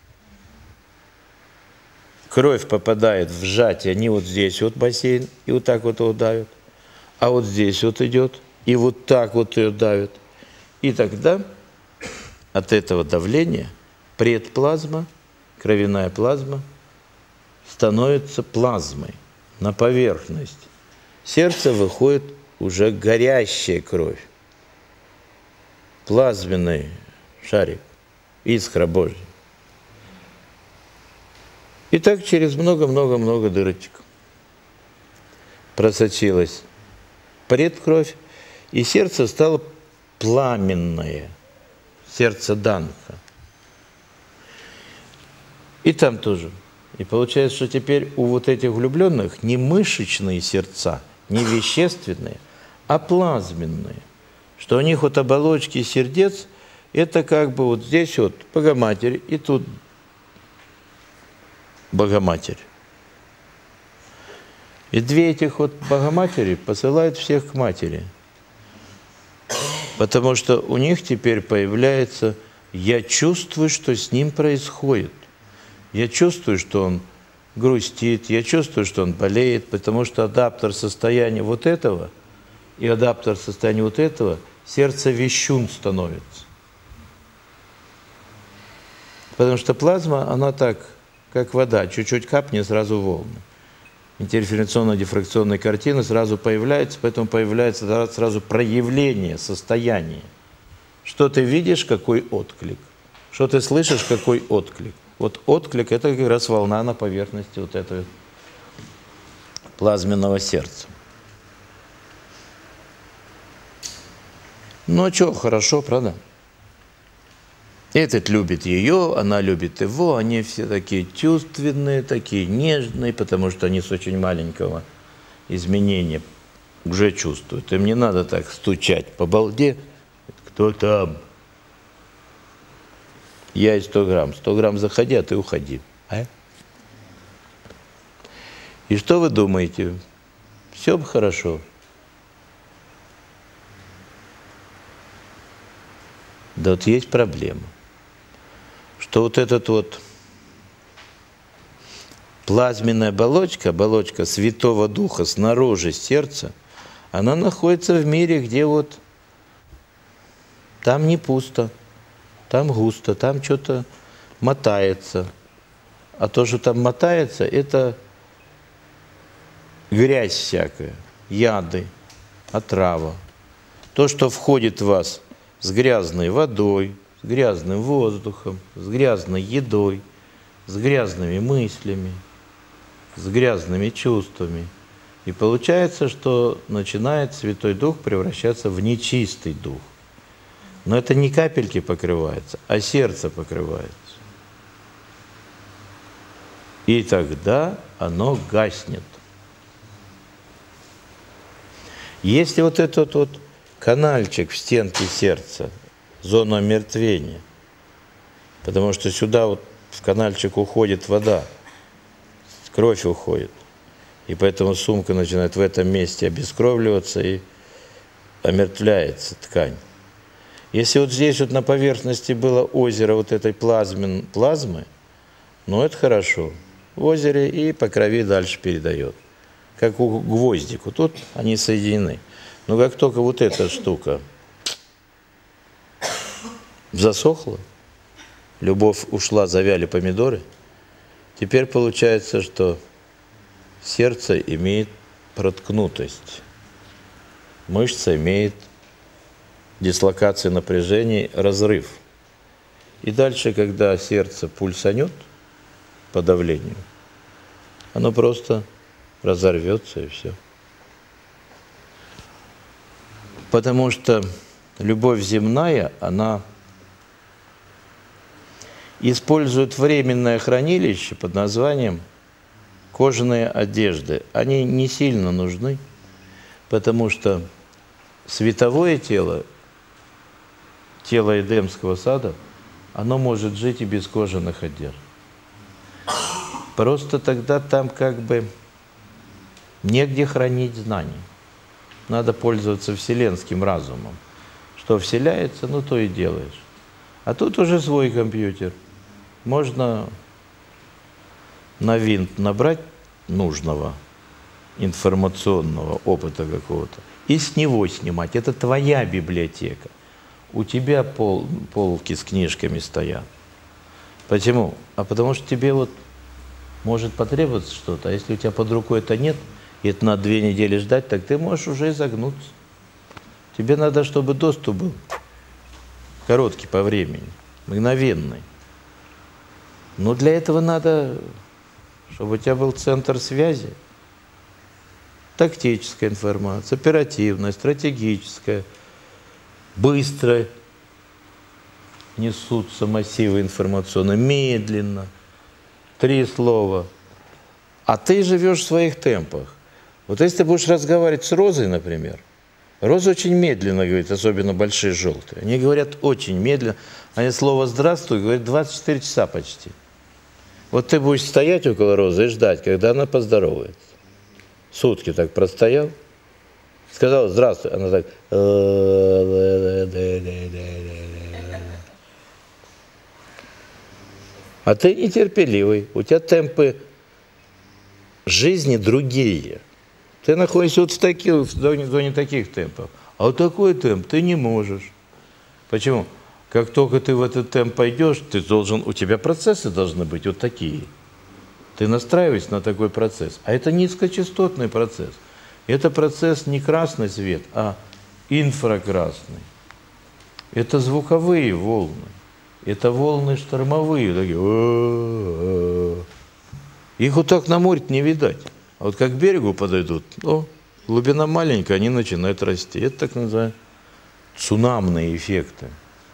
S1: Кровь попадает в сжатие, они вот здесь вот бассейн, и вот так вот его давят, а вот здесь вот идет, и вот так вот ее давят. И тогда от этого давления предплазма, кровяная плазма, становится плазмой на поверхность. Сердце выходит уже горящая кровь, плазменный шарик, искра Божья. И так через много-много-много дырочек просочилась предкровь, и сердце стало пламенное, сердце Данха. И там тоже. И получается, что теперь у вот этих влюбленных не мышечные сердца, не вещественные, а плазменные. Что у них вот оболочки сердец, это как бы вот здесь вот Богоматерь, и тут Богоматерь. И две этих вот Богоматери посылают всех к матери. Потому что у них теперь появляется «я чувствую, что с ним происходит». Я чувствую, что он грустит, я чувствую, что он болеет, потому что адаптер состояния вот этого и адаптер состояния вот этого, сердце вещун становится. Потому что плазма, она так, как вода, чуть-чуть капнет, сразу волны. Интерференционно-дифракционные картины сразу появляются, поэтому появляется сразу проявление состояния. Что ты видишь, какой отклик. Что ты слышишь, какой отклик. Вот отклик – это как раз волна на поверхности вот этого плазменного сердца. Ну, а что, хорошо, правда? Этот любит ее, она любит его, они все такие чувственные, такие нежные, потому что они с очень маленького изменения уже чувствуют. Им не надо так стучать по балде. Кто там? Я и 100 грамм. 100 грамм заходи, а ты уходи. А? И что вы думаете? Все бы хорошо. Да вот есть проблема. Что вот этот вот плазменная оболочка, оболочка Святого Духа снаружи сердца, она находится в мире, где вот там не пусто, там густо, там что-то мотается. А то, что там мотается, это грязь всякая, яды, отрава. То, что входит в вас с грязной водой, с грязным воздухом, с грязной едой, с грязными мыслями, с грязными чувствами. И получается, что начинает Святой Дух превращаться в нечистый дух. Но это не капельки покрывается, а сердце покрывается. И тогда оно гаснет. Если вот этот вот канальчик в стенке сердца, зона омертвения, потому что сюда вот в канальчик уходит вода, кровь уходит, и поэтому сумка начинает в этом месте обескровливаться и омертвляется ткань. Если вот здесь вот на поверхности было озеро вот этой плазмы, ну это хорошо. В озере и по крови дальше передает. Как у гвоздику. Тут они соединены. Но как только вот эта штука засохла, любовь ушла, завяли помидоры, теперь получается, что сердце имеет проткнутость, мышца имеет дислокацию напряжений, разрыв. И дальше, когда сердце пульсанет по давлению, оно просто разорвется и все. Потому что любовь земная, она использует временное хранилище под названием кожаные одежды. Они не сильно нужны, потому что световое тело, тело Эдемского сада, оно может жить и без кожаных одежд. Просто тогда там как бы негде хранить знания. Надо пользоваться вселенским разумом. Что вселяется, ну то и делаешь. А тут уже свой компьютер. Можно на винт набрать нужного информационного опыта какого-то и с него снимать. Это твоя библиотека. У тебя полки с книжками стоят. Почему? А потому что тебе вот может потребоваться что-то, а если у тебя под рукой это нет, и это надо 2 недели ждать, так ты можешь уже изогнуться. Тебе надо, чтобы доступ был короткий по времени, мгновенный. Но для этого надо, чтобы у тебя был центр связи, тактическая информация, оперативная, стратегическая, быстро несутся массивы информационные, медленно, 3 слова. А ты живешь в своих темпах. Вот если ты будешь разговаривать с Розой, например, Роза очень медленно говорит, особенно большие желтые. Они говорят очень медленно. Они слово «здравствуй» говорят 24 часа почти. Вот ты будешь стоять около Розы и ждать, когда она поздоровается. Сутки так простоял, сказал «здравствуй», она так... А ты нетерпеливый, у тебя темпы жизни другие. Ты находишься вот в зоне таких темпов. А вот такой темп ты не можешь. Почему? Как только ты в этот темп пойдешь, у тебя процессы должны быть вот такие. Ты настраиваешься на такой процесс. А это низкочастотный процесс. Это процесс не красный свет, а инфракрасный. Это звуковые волны. Это волны штормовые. Такие. Их вот так на море не видать. А вот как к берегу подойдут, глубина маленькая, они начинают расти. Это так называемые цунамные эффекты.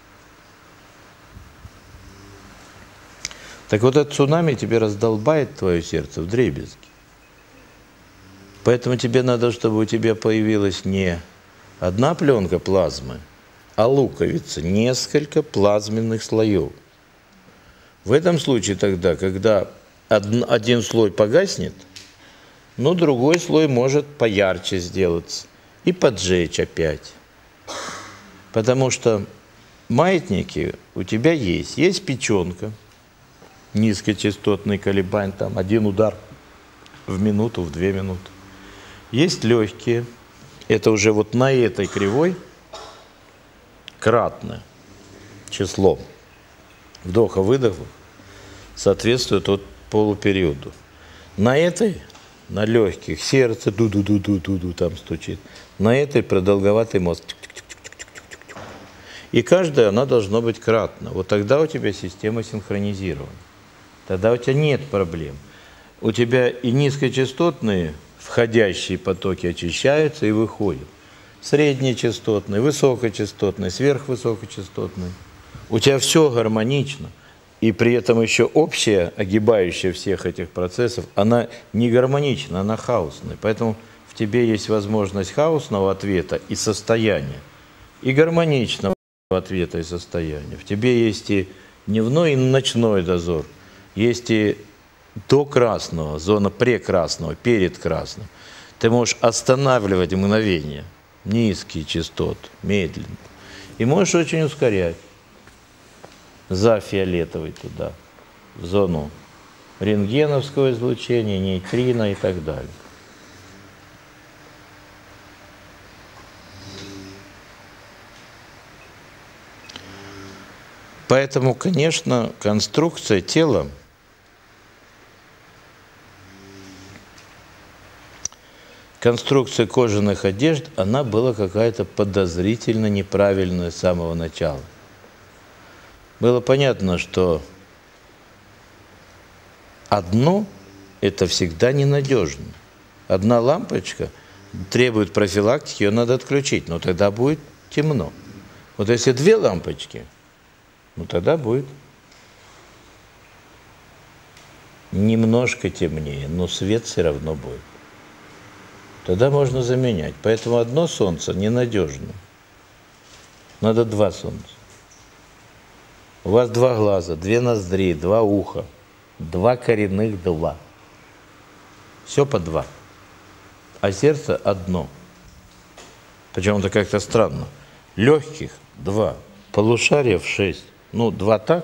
S1: Так вот этот цунами тебе раздолбает твое сердце вдребезги. Поэтому тебе надо, чтобы у тебя появилась не одна пленка плазмы, а луковица, несколько плазменных слоев. В этом случае тогда, когда один слой погаснет, но другой слой может поярче сделаться и поджечь опять. Потому что маятники у тебя есть. Есть печенка, низкочастотный колебань, там 1 удар в минуту, в 2 минуты. Есть легкие, это уже вот на этой кривой кратное число вдоха-выдоха соответствует вот полупериоду. На этой, на легких, сердце ду-ду-ду-ду-ду там стучит. На этой продолговатый мозг. И каждая, она должна быть кратна. Вот тогда у тебя система синхронизирована. Тогда у тебя нет проблем. У тебя и низкочастотные входящие потоки очищаются и выходят. Среднечастотные, высокочастотные, сверхвысокочастотные. У тебя все гармонично. И при этом еще общая, огибающая всех этих процессов, она не гармонична, она хаосная. Поэтому в тебе есть возможность хаосного ответа и состояния, и гармоничного ответа и состояния. В тебе есть и дневной, и ночной дозор. Есть и до красного, зона прекрасного, перед красным. Ты можешь останавливать мгновение, низкие частоты, медленно. И можешь очень ускорять. За фиолетовый туда, в зону рентгеновского излучения, нейтрино и так далее. Поэтому, конечно, конструкция тела конструкция кожаных одежд, она была какая-то подозрительно неправильная с самого начала. Было понятно, что одно – это всегда ненадежно. Одна лампочка требует профилактики, ее надо отключить, но тогда будет темно. Вот если две лампочки, ну тогда будет немножко темнее, но свет все равно будет. Тогда можно заменять. Поэтому одно солнце ненадежно. Надо два солнца. У вас два глаза, две ноздри, два уха, два коренных два. Все по два. А сердце одно. Причем это как-то странно. Легких два, полушариев 6. Ну, два так.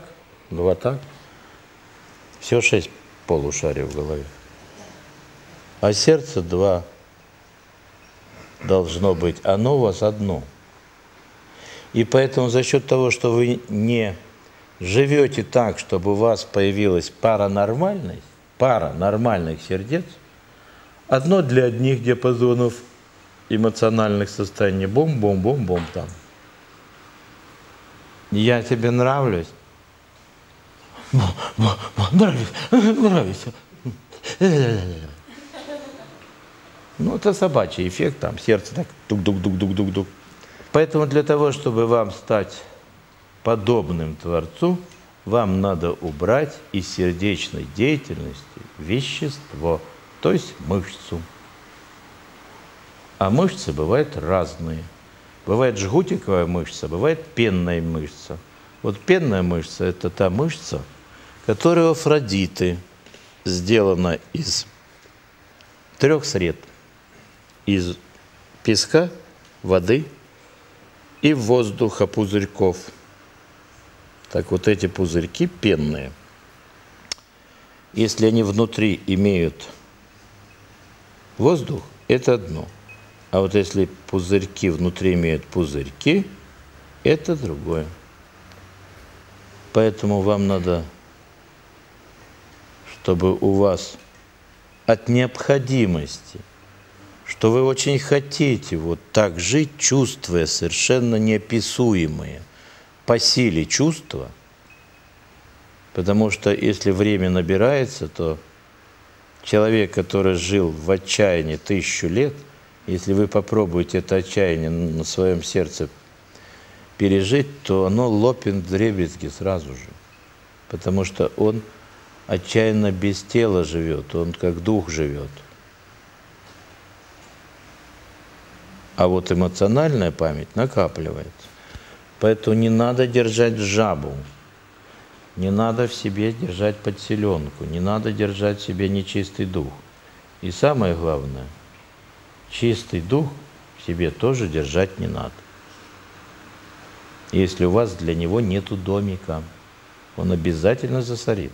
S1: Все 6 полушарий в голове. А сердце два должно быть. Оно у вас одно. И поэтому за счет того, что вы не живете так, чтобы у вас появилась пара нормальных сердец, одно для одних диапазонов эмоциональных состояний, бом-бом-бом-бом там. Я тебе нравлюсь? Нравится. Ну, это собачий эффект, там сердце так дук-дук-дук-дук-дук-дук. Поэтому для того, чтобы вам стать подобным Творцу, вам надо убрать из сердечной деятельности вещество, то есть мышцу. А мышцы бывают разные. Бывает жгутиковая мышца, бывает пенная мышца. Вот пенная мышца – это та мышца, которая у Афродиты сделана из 3 сред. Из песка, воды и воздуха пузырьков. Так вот эти пузырьки пенные, если они внутри имеют воздух, это одно. А вот если пузырьки внутри имеют пузырьки, это другое. Поэтому вам надо, чтобы у вас от необходимости, что вы очень хотите вот так жить, чувствуя совершенно неописуемые по силе чувства, потому что если время набирается, то человек, который жил в отчаянии 1000 лет, если вы попробуете это отчаяние на своем сердце пережить, то оно лопнет вдребезги сразу же, потому что он отчаянно без тела живет, он как дух живет. А вот эмоциональная память накапливается. Поэтому не надо держать жабу, не надо в себе держать подселенку, не надо держать в себе нечистый дух. И самое главное, чистый дух в себе тоже держать не надо. Если у вас для него нету домика, он обязательно засорится.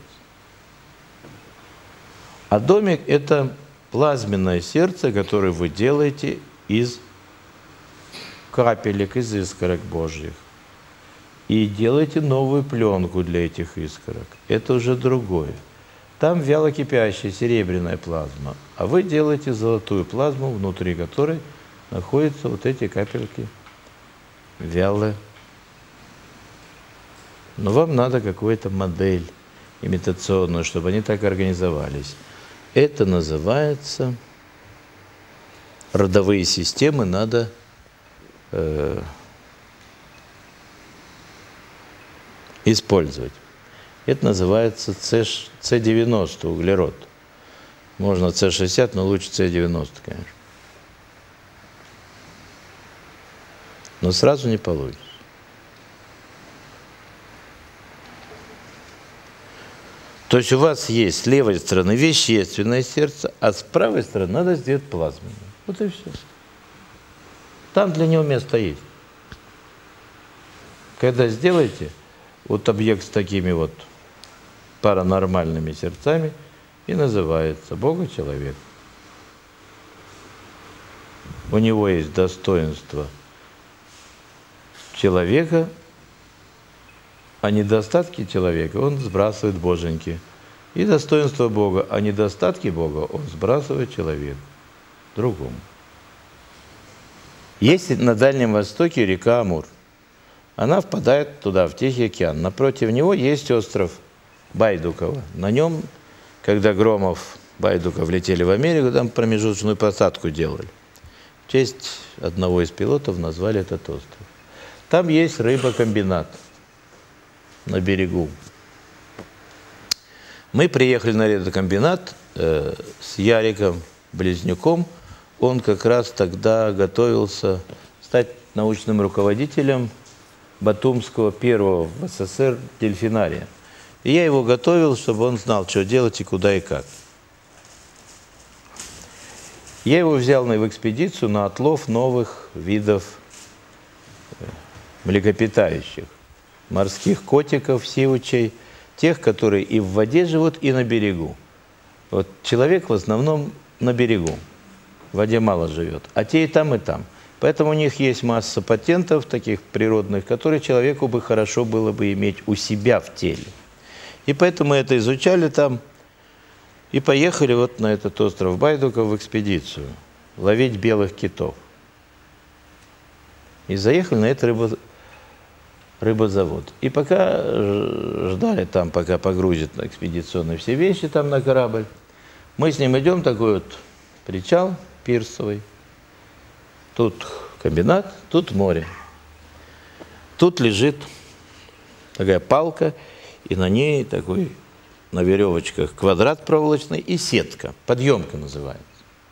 S1: А домик – это плазменное сердце, которое вы делаете из капелек, из искорок Божьих. И делаете новую пленку для этих искорок. Это уже другое. Там вяло кипящая серебряная плазма, а вы делаете золотую плазму, внутри которой находятся вот эти капельки вяло Но вам надо какую-то модель имитационную, чтобы они так организовались. Это называется, родовые системы надо использовать. Это называется С90 углерод. Можно С60, но лучше С90, конечно. Но сразу не получится. То есть у вас есть с левой стороны вещественное сердце, а с правой стороны надо сделать плазменное. Вот и все. Там для него место есть. Когда сделаете вот объект с такими вот паранормальными сердцами, и называется Бога-человек. У него есть достоинство человека, а недостатки человека он сбрасывает боженьки. И достоинство Бога, а недостатки Бога он сбрасывает человеку, другому. Есть на Дальнем Востоке река Амур. Она впадает туда, в Тихий океан. Напротив него есть остров Байдуково. На нем, когда Громов, Байдуков летели в Америку, там промежуточную посадку делали. В честь одного из пилотов назвали этот остров. Там есть рыбокомбинат на берегу. Мы приехали на этот комбинат с Яриком Близнюком. Он как раз тогда готовился стать научным руководителем Батумского первого в СССР дельфинария. И я его готовил, чтобы он знал, что делать и куда и как. Я его взял в экспедицию на отлов новых видов млекопитающих. Морских котиков, сивучей, тех, которые и в воде живут, и на берегу. Вот человек в основном на берегу, в воде мало живет, а те и там, и там. Поэтому у них есть масса патентов таких природных, которые человеку бы хорошо было бы иметь у себя в теле. И поэтому мы это изучали там и поехали вот на этот остров Байдуков в экспедицию ловить белых китов. И заехали на этот рыбозавод. И пока ждали там, пока погрузят на экспедиционные все вещи там на корабль, мы с ним идем, такой вот причал пирсовый. Тут комбинат, тут море. Тут лежит такая палка, и на ней такой, на веревочках, квадрат проволочный и сетка, подъемка называется.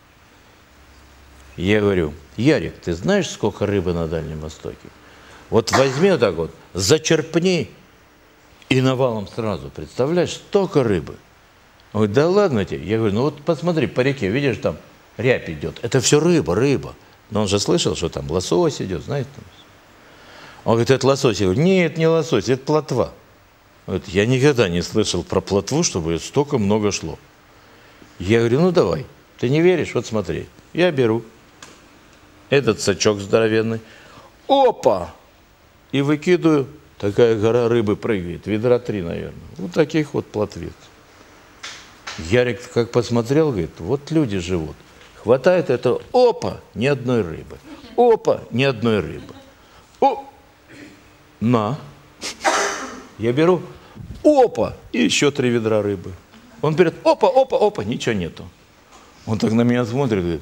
S1: Я говорю: Ярик, ты знаешь, сколько рыбы на Дальнем Востоке? Вот возьми вот так вот, зачерпни, и навалом сразу, представляешь, столько рыбы. Он говорит: да ладно тебе. Я говорю: ну вот посмотри, по реке, видишь, там рябь идет. Это все рыба, рыба. Но он же слышал, что там лосось идет, знаете. Там. Он говорит: это лосось. Я говорю: нет, не лосось, это плотва. Он говорит: я никогда не слышал про плотву, чтобы столько много шло. Я говорю: ну давай, ты не веришь, вот смотри. Я беру этот сачок здоровенный, опа, и выкидываю, такая гора рыбы прыгает, ведра 3, наверное. Вот таких вот плотвиц. Ярик как посмотрел, говорит: вот люди живут. Хватает это, опа, ни одной рыбы. Опа, ни одной рыбы. О, на. Я беру, опа, и еще 3 ведра рыбы. Он берет, опа, опа, опа, ничего нету. Он так на меня смотрит, говорит: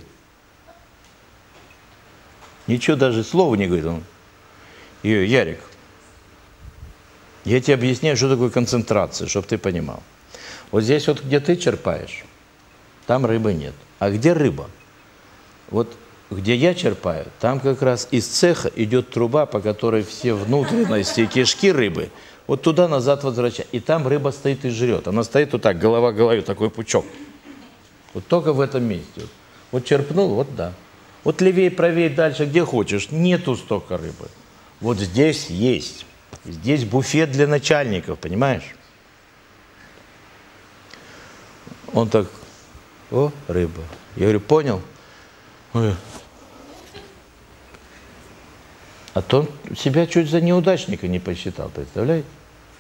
S1: ничего даже слова не говорит. Он: Ярик, я тебе объясняю, что такое концентрация, чтобы ты понимал. Вот здесь вот, где ты черпаешь, там рыбы нет. А где рыба? Вот где я черпаю, там как раз из цеха идет труба, по которой все внутренности и кишки рыбы вот туда назад возвращают. И там рыба стоит и жрет. Она стоит вот так, голова к голове, такой пучок. Вот только в этом месте. Вот черпнул, вот да. Вот левее, правее, дальше, где хочешь, нету столько рыбы. Вот здесь есть. Здесь буфет для начальников, понимаешь? Он так: о, рыба. Я говорю: понял? Ой. А то он себя чуть за неудачника не посчитал, представляете?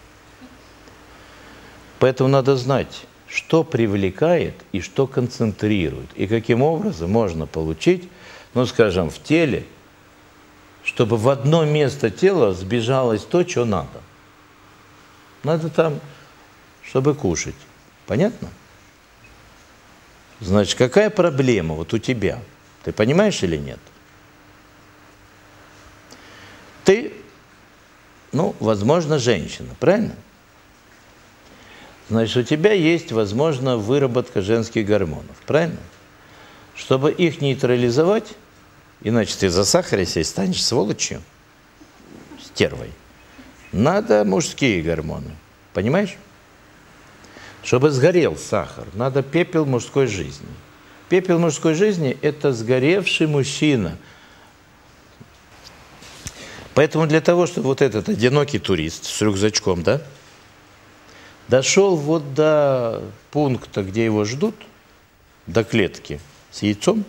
S1: Поэтому надо знать, что привлекает и что концентрирует. И каким образом можно получить, ну, скажем, в теле, чтобы в одно место тела сбежалось то, что надо. Надо там, чтобы кушать. Понятно? Значит, какая проблема вот у тебя? Ты понимаешь или нет? Ты, ну, возможно, женщина, правильно? Значит, у тебя есть, возможно, выработка женских гормонов, правильно? Чтобы их нейтрализовать, иначе ты засахаришься и станешь сволочью, стервой, надо мужские гормоны, понимаешь? Чтобы сгорел сахар, надо пепел мужской жизни. Пепел мужской жизни – это сгоревший мужчина. Поэтому для того, чтобы вот этот одинокий турист с рюкзачком, да, дошел вот до пункта, где его ждут, до клетки с яйцом,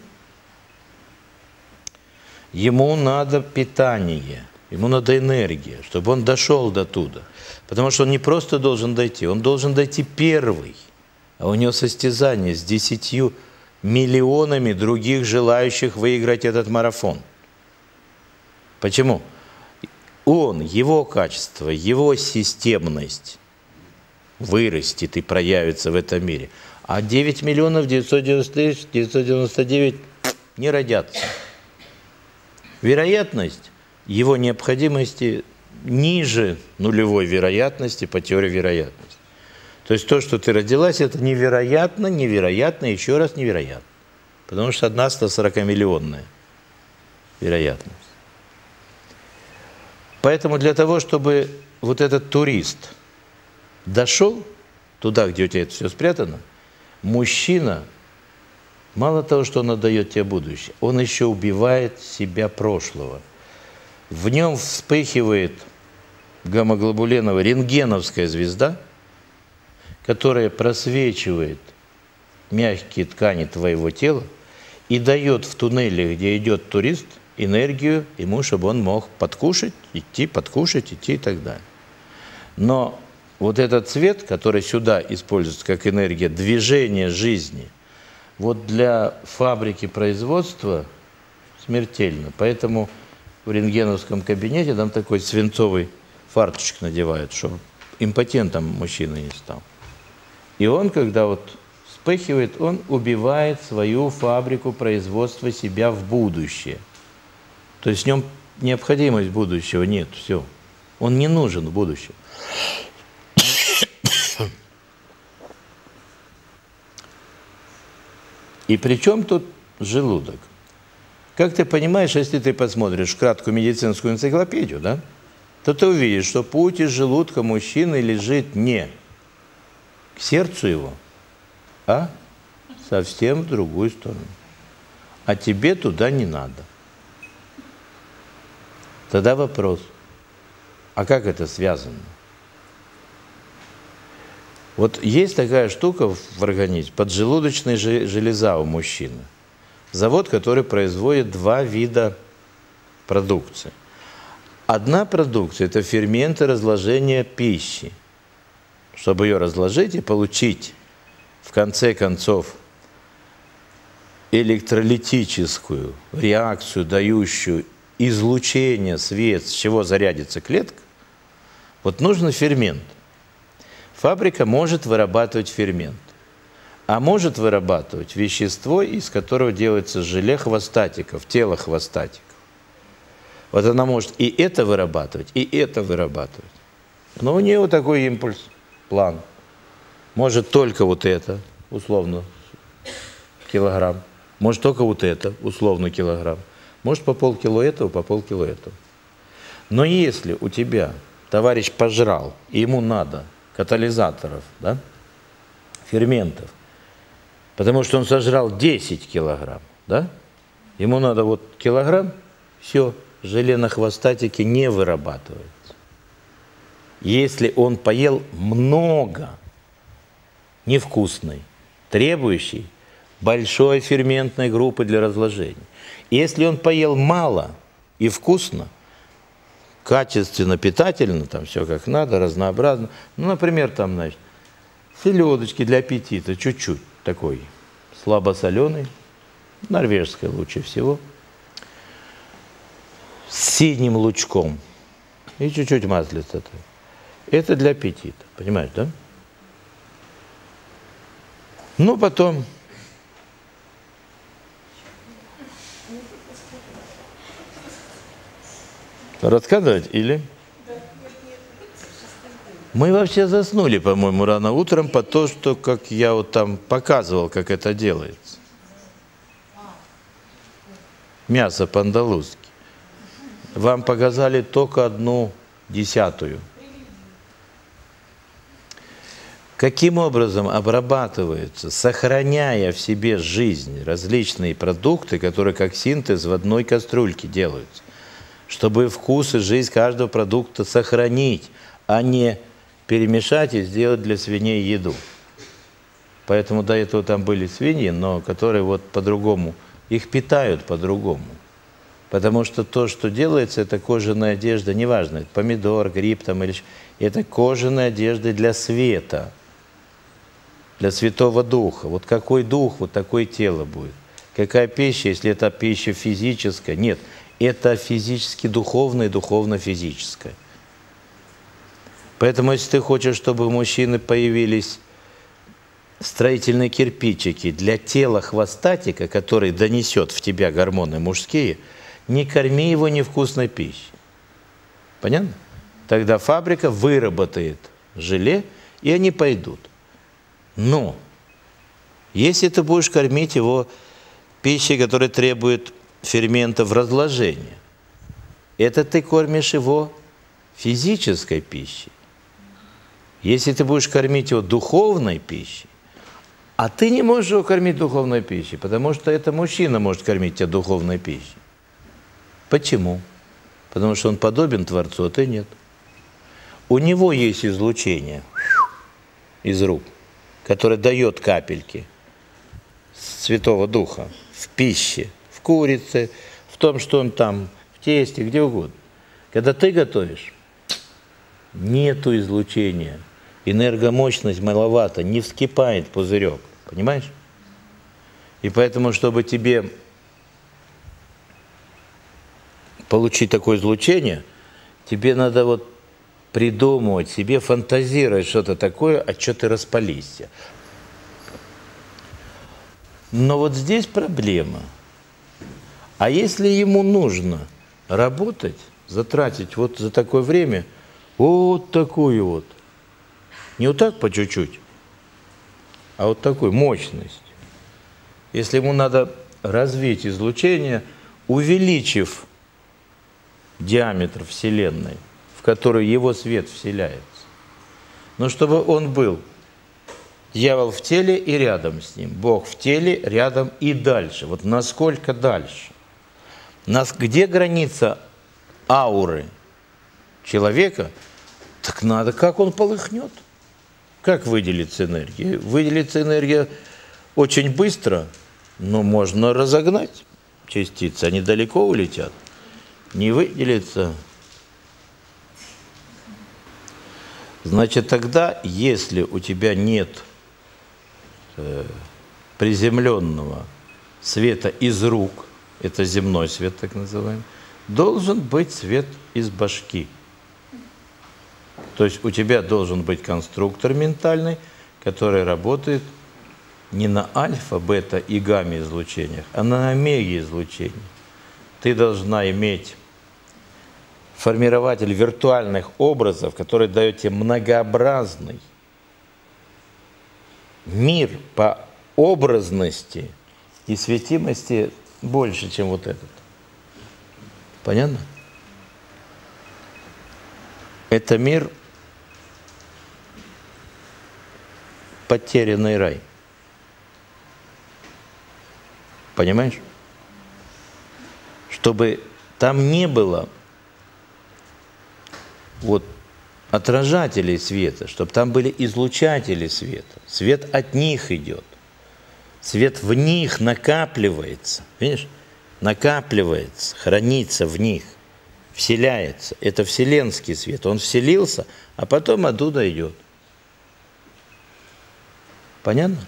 S1: ему надо питание, ему надо энергия, чтобы он дошел до туда. Потому что он не просто должен дойти, он должен дойти первый. А у него состязание с 10 миллионами других желающих выиграть этот марафон. Почему? Он, его качество, его системность вырастет и проявится в этом мире. А 9 миллионов 999 не родятся. Вероятность его необходимости ниже нулевой вероятности по теории вероятности. То есть то, что ты родилась, это невероятно, невероятно, еще раз невероятно. Потому что 1 140-миллионная вероятность. Поэтому для того, чтобы вот этот турист дошел туда, где у тебя это все спрятано, мужчина, мало того, что он отдает тебе будущее, он еще убивает себя прошлого. В нем вспыхивает гамма-глобулиновая рентгеновская звезда, которая просвечивает мягкие ткани твоего тела и дает в туннеле, где идет турист, энергию ему, чтобы он мог подкушать, идти и так далее. Но вот этот цвет, который сюда используется как энергия движения жизни, вот для фабрики производства смертельно. Поэтому в рентгеновском кабинете там такой свинцовый фарточек надевают, чтобы импотентом мужчина не стал. И он, когда вот вспыхивает, он убивает свою фабрику производства себя в будущее. То есть в нем необходимость будущего нет, все. Он не нужен в будущем. И при чем тут желудок? Как ты понимаешь, если ты посмотришь краткую медицинскую энциклопедию, да, то ты увидишь, что путь из желудка мужчины лежит не к сердцу его, а совсем в другую сторону. А тебе туда не надо. Тогда вопрос, а как это связано? Вот есть такая штука в организме, поджелудочная железа у мужчины. Завод, который производит 2 вида продукции. Одна продукция – это ферменты разложения пищи. Чтобы ее разложить и получить, в конце концов, электролитическую реакцию, дающую излучение, свет, с чего зарядится клетка, вот нужен фермент. Фабрика может вырабатывать фермент, а может вырабатывать вещество, из которого делается желе хвостатиков, тело хвостатиков. Вот она может и это вырабатывать, и это вырабатывать. Но у нее вот такой импульс, план. Может только вот это, условно, килограмм. Может только вот это, условно, килограмм. Может по полкило этого, по полкило этого. Но если у тебя товарищ пожрал, и ему надо катализаторов, да, ферментов, потому что он сожрал 10 килограмм, да, ему надо вот килограмм, все, желе на хвостатике не вырабатывается. Если он поел много невкусной, требующей большой ферментной группы для разложения. Если он поел мало и вкусно, качественно, питательно, там все как надо, разнообразно, ну, например, там, значит, селедочки для аппетита, чуть-чуть такой, слабосоленый, норвежской лучше всего, с синим лучком и чуть-чуть маслица. Это для аппетита, понимаешь, да? Ну, потом... Рассказывать или? Мы вообще заснули, по-моему, рано утром, по то, что как я вот там показывал, как это делается. Мясо по-андалузски. Вам показали только 1/10. Каким образом обрабатываются, сохраняя в себе жизнь, различные продукты, которые как синтез в одной кастрюльке делаются, чтобы вкус и жизнь каждого продукта сохранить, а не перемешать и сделать для свиней еду. Поэтому до этого там были свиньи, но которые вот по-другому, их питают по-другому. Потому что то, что делается, это кожаная одежда, неважно, это помидор, гриб там или это кожаная одежда для света, для Святого Духа. Вот какой дух, вот такое тело будет. Какая пища, если это пища физическая? Нет, это физически духовное, духовно-физическое. Поэтому, если ты хочешь, чтобы у мужчины появились строительные кирпичики для тела хвостатика, который донесет в тебя гормоны мужские, не корми его невкусной пищей. Понятно? Тогда фабрика выработает желе, и они пойдут. Но если ты будешь кормить его пищей, которая требует ферментов разложения, это ты кормишь его физической пищей. Если ты будешь кормить его духовной пищей, а ты не можешь его кормить духовной пищей, потому что это мужчина может кормить тебя духовной пищей. Почему? Потому что он подобен Творцу, а ты нет. У него есть излучение из рук, которое дает капельки Святого Духа в пище, в курице, в том, что он там, в тесте, где угодно. Когда ты готовишь, нету излучения, энергомощность маловато, не вскипает пузырек, понимаешь? И поэтому, чтобы тебе получить такое излучение, тебе надо вот придумывать себе, фантазировать что-то такое, а что ты распалишься. Но вот здесь проблема. А если ему нужно работать, затратить вот за такое время вот такую вот, не вот так по чуть-чуть, а вот такую мощность. Если ему надо развить излучение, увеличив диаметр Вселенной, в которую его свет вселяется, но чтобы он был дьявол в теле и рядом с ним, Бог в теле, рядом и дальше. Вот насколько дальше? Где граница ауры человека, так надо, как он полыхнет. Как выделится энергия? Выделится энергия очень быстро, но можно разогнать частицы, они далеко улетят. Не выделится. Значит, тогда, если у тебя нет приземленного света из рук, это земной свет, так называемый, должен быть свет из башки. То есть у тебя должен быть конструктор ментальный, который работает не на альфа, бета и гамма излучениях, а на омега излучениях. Ты должна иметь формирователь виртуальных образов, который дает тебе многообразный мир по образности и светимости больше, чем вот этот. Понятно? Это мир потерянный рай. Понимаешь? Чтобы там не было вот отражателей света, чтобы там были излучатели света. Свет от них идет. Свет в них накапливается. Видишь? Накапливается, хранится в них, вселяется. Это вселенский свет. Он вселился, а потом оттуда идет. Понятно?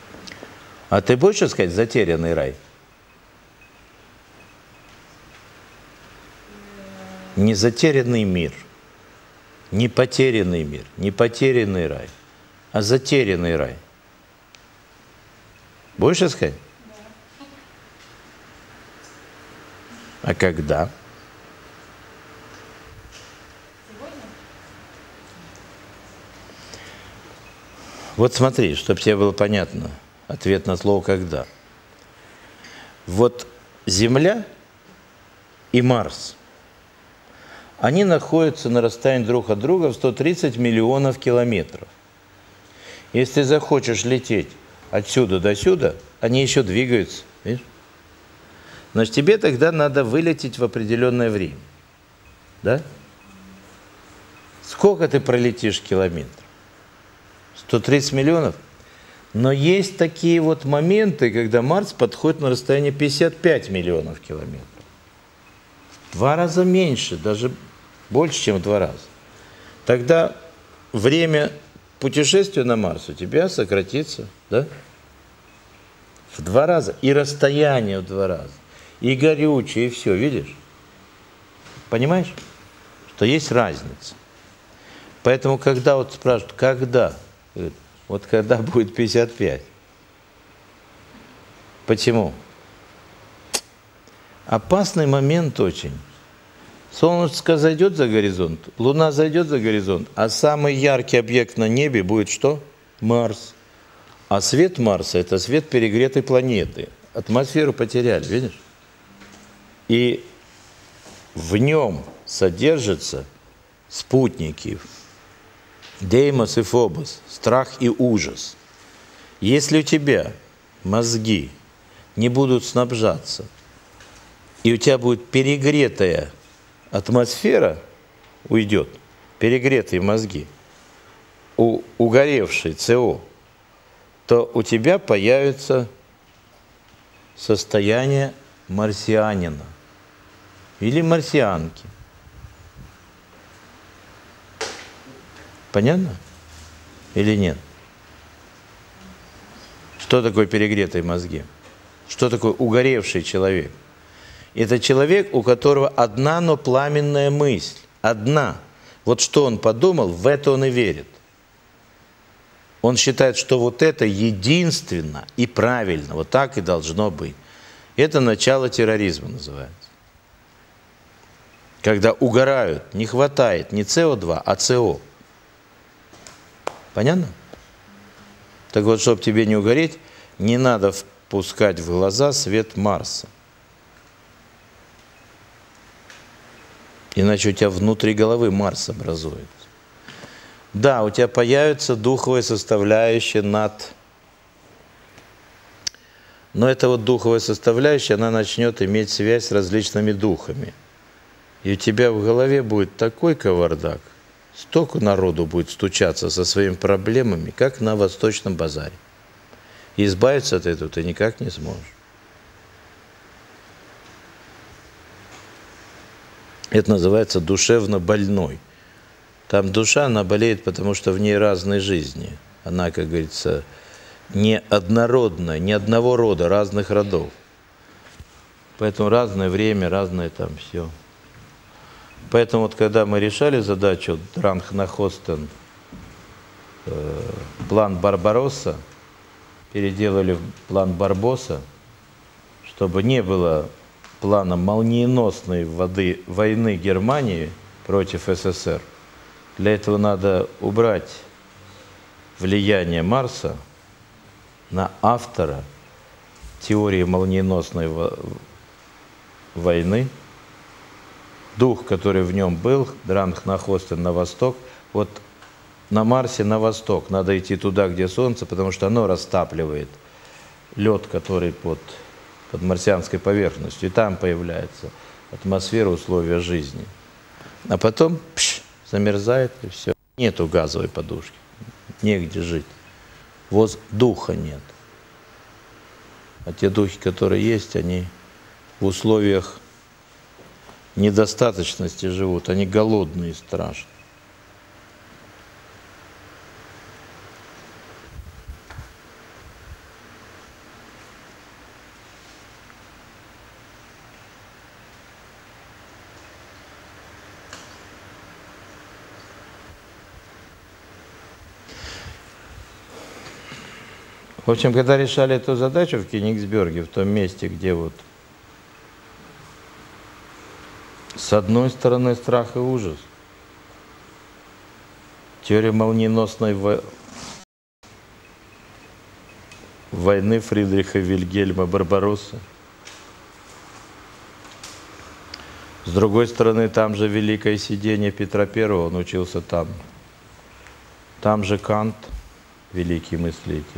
S1: А ты будешь сказать затерянный рай? Не затерянный мир, не потерянный мир, не потерянный рай, а затерянный рай. Будешь искать? А когда? Вот смотри, чтобы тебе было понятно, ответ на слово «когда». Вот Земля и Марс, они находятся на расстоянии друг от друга в 130 миллионов километров. Если ты захочешь лететь отсюда до сюда, они еще двигаются, видишь? Значит, тебе тогда надо вылететь в определенное время. Да? Сколько ты пролетишь километров? 130 миллионов? Но есть такие вот моменты, когда Марс подходит на расстояние 55 миллионов километров. В 2 раза меньше, даже больше, чем в 2 раза. Тогда время путешествия на Марс у тебя сократится, да? В 2 раза. И расстояние в 2 раза. И горючее, и все, видишь? Понимаешь, что есть разница. Поэтому, когда вот спрашивают, когда? Говорят, вот когда будет 55. Почему? Опасный момент очень. Солнышко зайдет за горизонт, Луна зайдет за горизонт, а самый яркий объект на небе будет что? Марс. А свет Марса – это свет перегретой планеты. Атмосферу потеряли, видишь? И в нем содержатся спутники Деймос и Фобос, страх и ужас. Если у тебя мозги не будут снабжаться, и у тебя будет перегретая атмосфера, уйдет, перегретые мозги, угоревший СО, то у тебя появится состояние марсианина или марсианки. Понятно? Или нет? Что такое перегретые мозги? Что такое угоревший человек? Это человек, у которого одна, но пламенная мысль. Одна. Вот что он подумал, в это он и верит. Он считает, что вот это единственно и правильно. Вот так и должно быть. Это начало терроризма называется. Когда угорают, не хватает не СО2, а СО. Понятно? Так вот, чтобы тебе не угореть, не надо впускать в глаза свет Марса. Иначе у тебя внутри головы Марс образуется. Да, у тебя появится духовая составляющая над... Но эта вот духовая составляющая, она начнет иметь связь с различными духами. И у тебя в голове будет такой кавардак, столько народу будет стучаться со своими проблемами, как на Восточном базаре. И избавиться от этого ты никак не сможешь. Это называется душевно больной. Там душа, она болеет, потому что в ней разные жизни. Она, как говорится, не однородная, не одного рода, разных родов. Поэтому разное время, разное там все. Поэтому вот когда мы решали задачу Дранхнахостен, план Барбаросса, переделали в план Барбоса, чтобы не было плана молниеносной войны Германии против СССР. Для этого надо убрать влияние Марса на автора теории молниеносной войны. Дух, который в нем был, Дранхнахостен на восток, вот на Марсе на восток. Надо идти туда, где Солнце, потому что оно растапливает лед, который под марсианской поверхностью. И там появляется атмосфера, условия жизни. А потом замерзает, и все. Нету газовой подушки. Негде жить. Духа нет. А те духи, которые есть, они в условиях недостаточности живут. Они голодные и страшные. В общем, когда решали эту задачу в Кенигсберге, в том месте, где вот с одной стороны страх и ужас, теория молниеносной войны Фридриха Вильгельма Барбароссы. С другой стороны, там же великое сидение Петра I, он учился там. Там же Кант, великий мыслитель.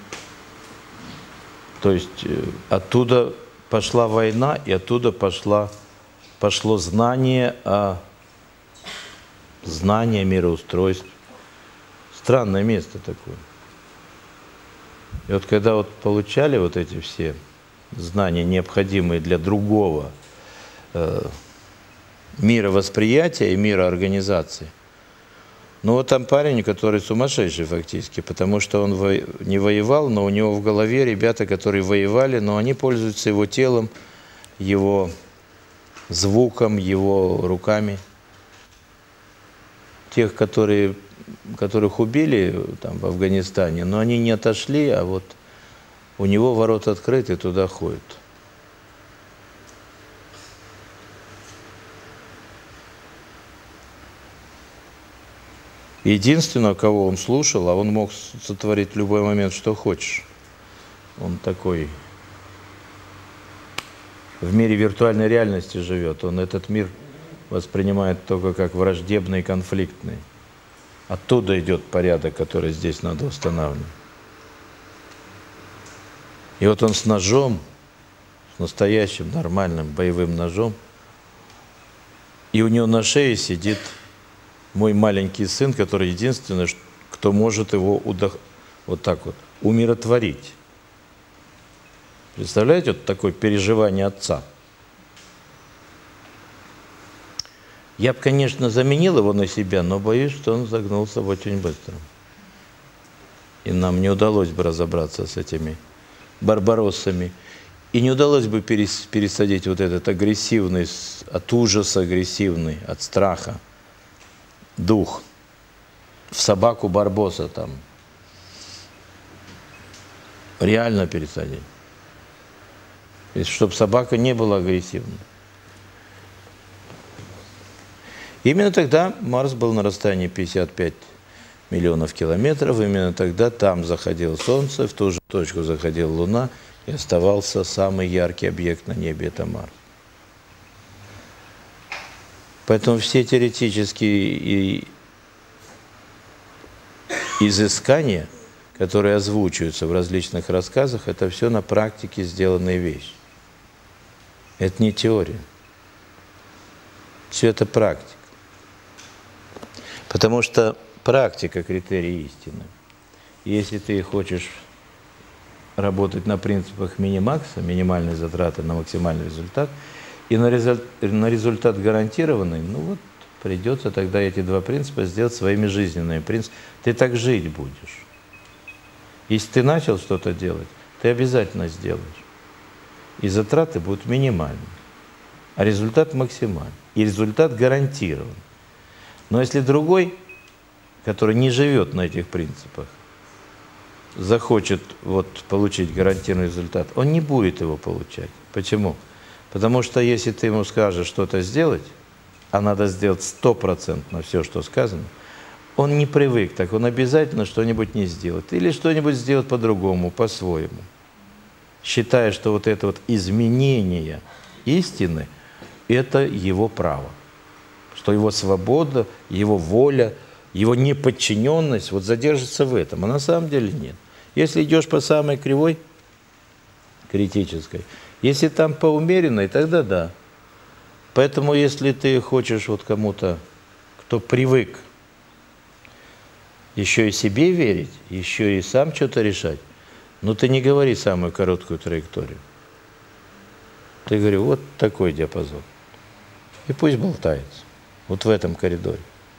S1: То есть оттуда пошла война, и оттуда пошло знание мироустройств. Странное место такое. И вот когда вот получали вот эти все знания, необходимые для другого мировосприятия и мироорганизации, ну вот там парень, который сумасшедший фактически, потому что он не воевал, но у него в голове ребята, которые воевали, но они пользуются его телом, его звуком, его руками. Тех, которых убили там, в Афганистане, но они не отошли, а вот у него ворота открыты, туда ходят. Единственное, кого он слушал, а он мог сотворить в любой момент, что хочешь. Он такой в мире виртуальной реальности живет. Он этот мир воспринимает только как враждебный и конфликтный. Оттуда идет порядок, который здесь надо устанавливать. И вот он с ножом, с настоящим нормальным боевым ножом, и у него на шее сидит мой маленький сын, который единственный, кто может его вот так вот умиротворить. Представляете, вот такое переживание отца? Я бы, конечно, заменил его на себя, но боюсь, что он загнулся бы очень быстро. И нам не удалось бы разобраться с этими барбароссами. И не удалось бы пересадить вот этот агрессивный, от ужаса агрессивный, от страха дух в собаку Барбоса там. Реально пересадить. И чтобы собака не была агрессивной. Именно тогда Марс был на расстоянии 55 миллионов километров. Именно тогда там заходило Солнце, в ту же точку заходила Луна, и оставался самый яркий объект на небе – это Марс. Поэтому все теоретические изыскания, которые озвучиваются в различных рассказах, это все на практике сделанные вещи. Это не теория. Все это практика. Потому что практика – критерий истины. Если ты хочешь работать на принципах минимакса, минимальной затраты на максимальный результат, и на результат гарантированный, ну вот придется тогда эти два принципа сделать своими жизненными принципами. Ты так жить будешь. Если ты начал что-то делать, ты обязательно сделаешь. И затраты будут минимальны, а результат максимальный. И результат гарантирован. Но если другой, который не живет на этих принципах, захочет вот получить гарантированный результат, он не будет его получать. Почему? Потому что если ты ему скажешь что-то сделать, а надо сделать 100% все, что сказано, он не привык так, он обязательно что-нибудь не сделает. Или что-нибудь сделает по-другому, по-своему. Считая, что вот это вот изменение истины – это его право. Что его свобода, его воля, его неподчиненность вот задержится в этом. А на самом деле нет. Если идешь по самой кривой, критической, если там по умеренной, тогда да. Поэтому если ты хочешь вот кому-то, кто привык еще и себе верить, еще и сам что-то решать, ну ты не говори самую короткую траекторию. Ты говори, вот такой диапазон. И пусть болтается. Вот в этом коридоре.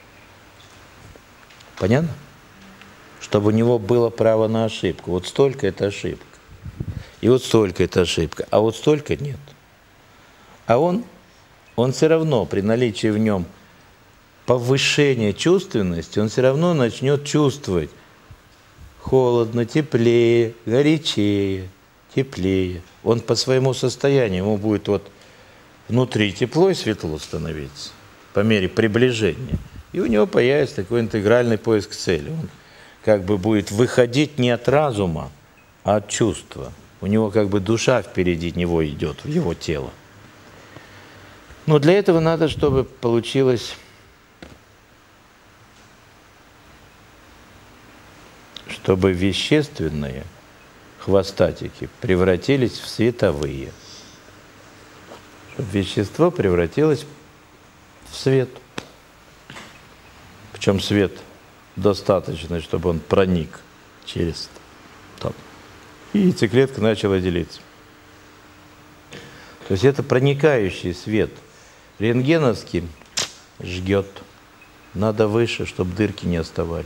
S1: Понятно? Чтобы у него было право на ошибку. Вот столько – это ошибка. И вот столько – это ошибка. А вот столько – нет. А он все равно при наличии в нем повышения чувственности, он все равно начнет чувствовать холодно, теплее, горячее, теплее. Он по своему состоянию, ему будет вот внутри тепло и светло становиться по мере приближения. И у него появится такой интегральный поиск цели. Он как бы будет выходить не от разума, а от чувства. У него как бы душа впереди него идет, в его тело. Но для этого надо, чтобы получилось, чтобы вещественные хвостатики превратились в световые. Чтобы вещество превратилось в свет. Причем свет достаточный, чтобы он проник через там. И яйцеклетка начала делиться. То есть это проникающий свет. Рентгеновский жгет. Надо выше, чтобы дырки не оставались.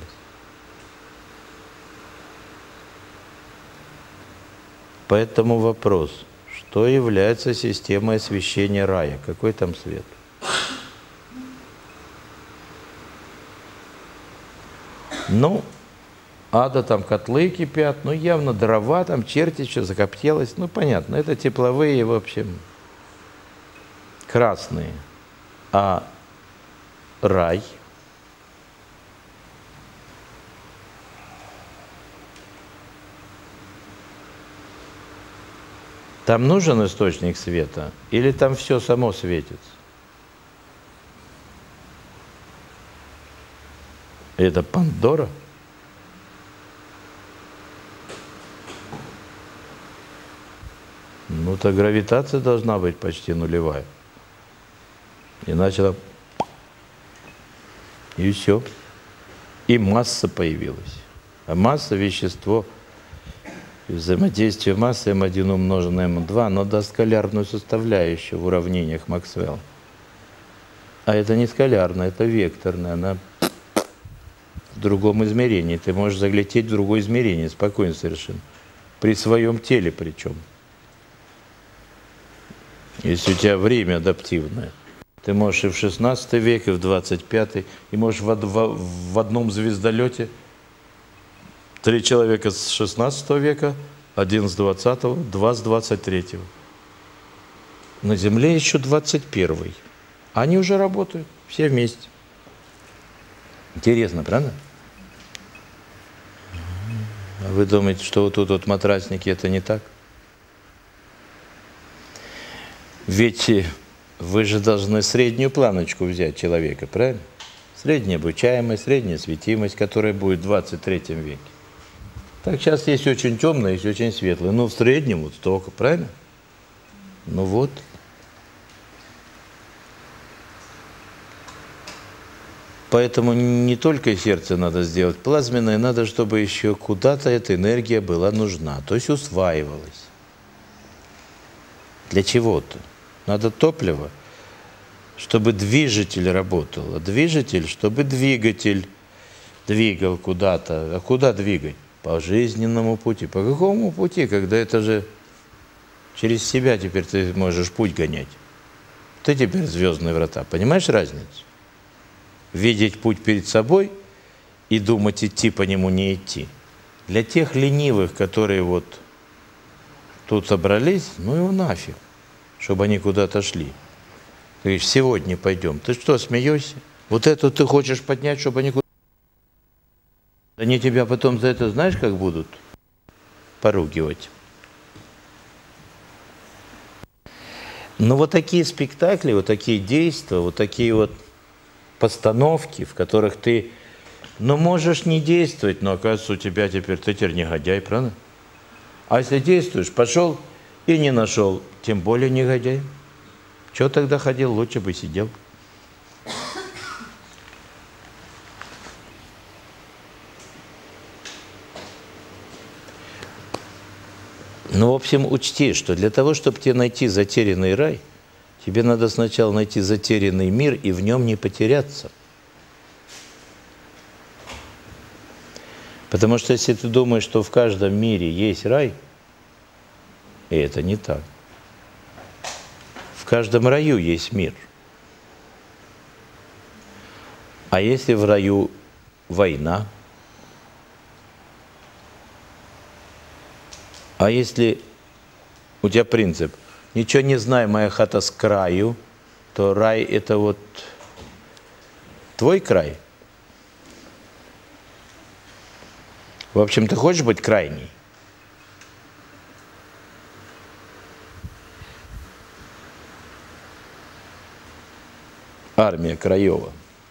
S1: Поэтому вопрос, что является системой освещения рая? Какой там свет? Ну, ада там котлы кипят, ну явно дрова, там черти что закоптелось, ну понятно, это тепловые, в общем, красные. А рай? Там нужен источник света или там все само светится? Это Пандора? Ну, то гравитация должна быть почти нулевая. Иначе и все. И масса появилась. А масса – вещество, взаимодействие массы М1 умноженное на М2, оно даст скалярную составляющую в уравнениях Максвелла. А это не скалярная, это векторная, она в другом измерении. Ты можешь залететь в другое измерение, спокойно совершенно. При своем теле причем. Если у тебя время адаптивное. Ты можешь и в 16 век, и в 25, и можешь в одном звездолете 3 человека с 16 века, 1 с 20, 2 с 23. На Земле еще 21. Они уже работают, все вместе. Интересно, правда? А вы думаете, что вот тут вот матрасники это не так? Ведь вы же должны среднюю планочку взять человека, правильно? Средняя обучаемость, средняя светимость, которая будет в 23 веке. Так сейчас есть очень темное, есть очень светлое. Но в среднем вот столько, правильно? Ну вот. Поэтому не только сердце надо сделать плазменное, надо, чтобы еще куда-то эта энергия была нужна, то есть усваивалась. Для чего-то. Надо топливо, чтобы движитель работал, а движитель, чтобы двигатель двигал куда-то. А куда двигать? По жизненному пути. По какому пути, когда это же через себя теперь ты можешь путь гонять? Ты теперь звездные врата. Понимаешь разницу? Видеть путь перед собой и думать, идти по нему, не идти. Для тех ленивых, которые вот тут собрались, ну его нафиг, чтобы они куда-то шли. Ты говоришь, сегодня пойдем. Ты что, смеешься? Вот это ты хочешь поднять, чтобы они куда-то... Они тебя потом за это, знаешь, как будут поругивать? Но вот такие спектакли, вот такие действия, вот такие вот постановки, в которых ты, ну, можешь не действовать, но, оказывается, у тебя теперь, ты теперь негодяй, правда? А если действуешь, пошел и не нашел, тем более негодяй. Чего тогда ходил, лучше бы сидел. Ну, в общем, учти, что для того, чтобы тебе найти затерянный рай, тебе надо сначала найти затерянный мир и в нем не потеряться. Потому что если ты думаешь, что в каждом мире есть рай, и это не так. В каждом раю есть мир. А если в раю война, А если у тебя принцип «ничего не знаю, моя хата с краю», то рай – это вот твой край. В общем, ты хочешь быть крайней? Армия Краева.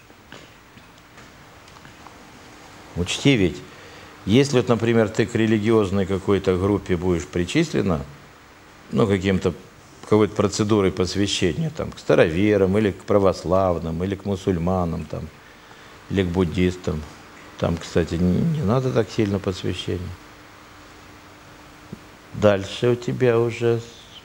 S1: Учти ведь, если, вот, например, ты к религиозной какой-то группе будешь причислена, ну, какой-то процедурой посвящения, там, к староверам, или к православным, или к мусульманам, там, или к буддистам, там, кстати, не надо так сильно посвящения. Дальше у тебя уже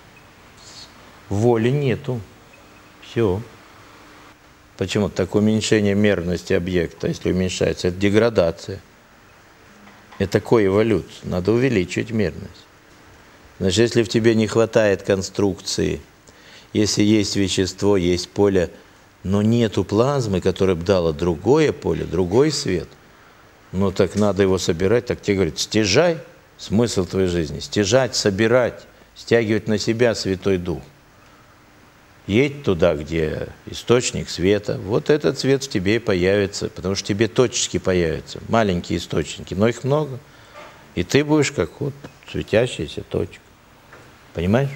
S1: воли нету. Все. Почему? Так уменьшение мерности объекта, если уменьшается, это деградация. Это коэволюция. Надо увеличить мерность. Значит, если в тебе не хватает конструкции, если есть вещество, есть поле, но нету плазмы, которая бы дала другое поле, другой свет, ну так надо его собирать. Так тебе говорят, стяжай, смысл твоей жизни, стяжать, собирать, стягивать на себя Святой Дух. Едь туда, где источник света, вот этот свет в тебе и появится, потому что тебе точечки появятся, маленькие источники, но их много. И ты будешь как вот светящаяся точка. Понимаешь?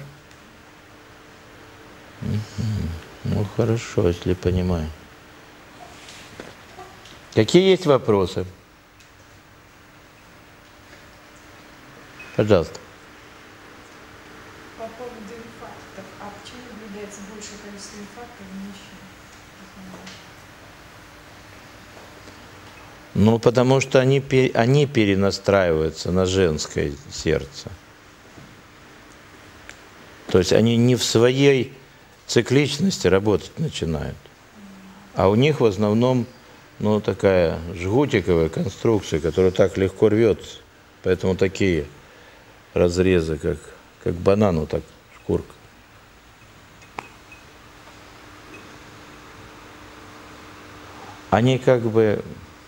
S1: Ну, хорошо, если понимаю. Какие есть вопросы? Пожалуйста.
S2: По поводу инфарктов. А почему наблюдается большее количество инфарктов в мужчин?
S1: Ну, потому что они перенастраиваются на женское сердце. То есть они не в своей цикличности работать начинают. А у них в основном, ну, такая жгутиковая конструкция, которая так легко рвется. Поэтому такие разрезы, как банан, вот так, шкурка. Они как бы...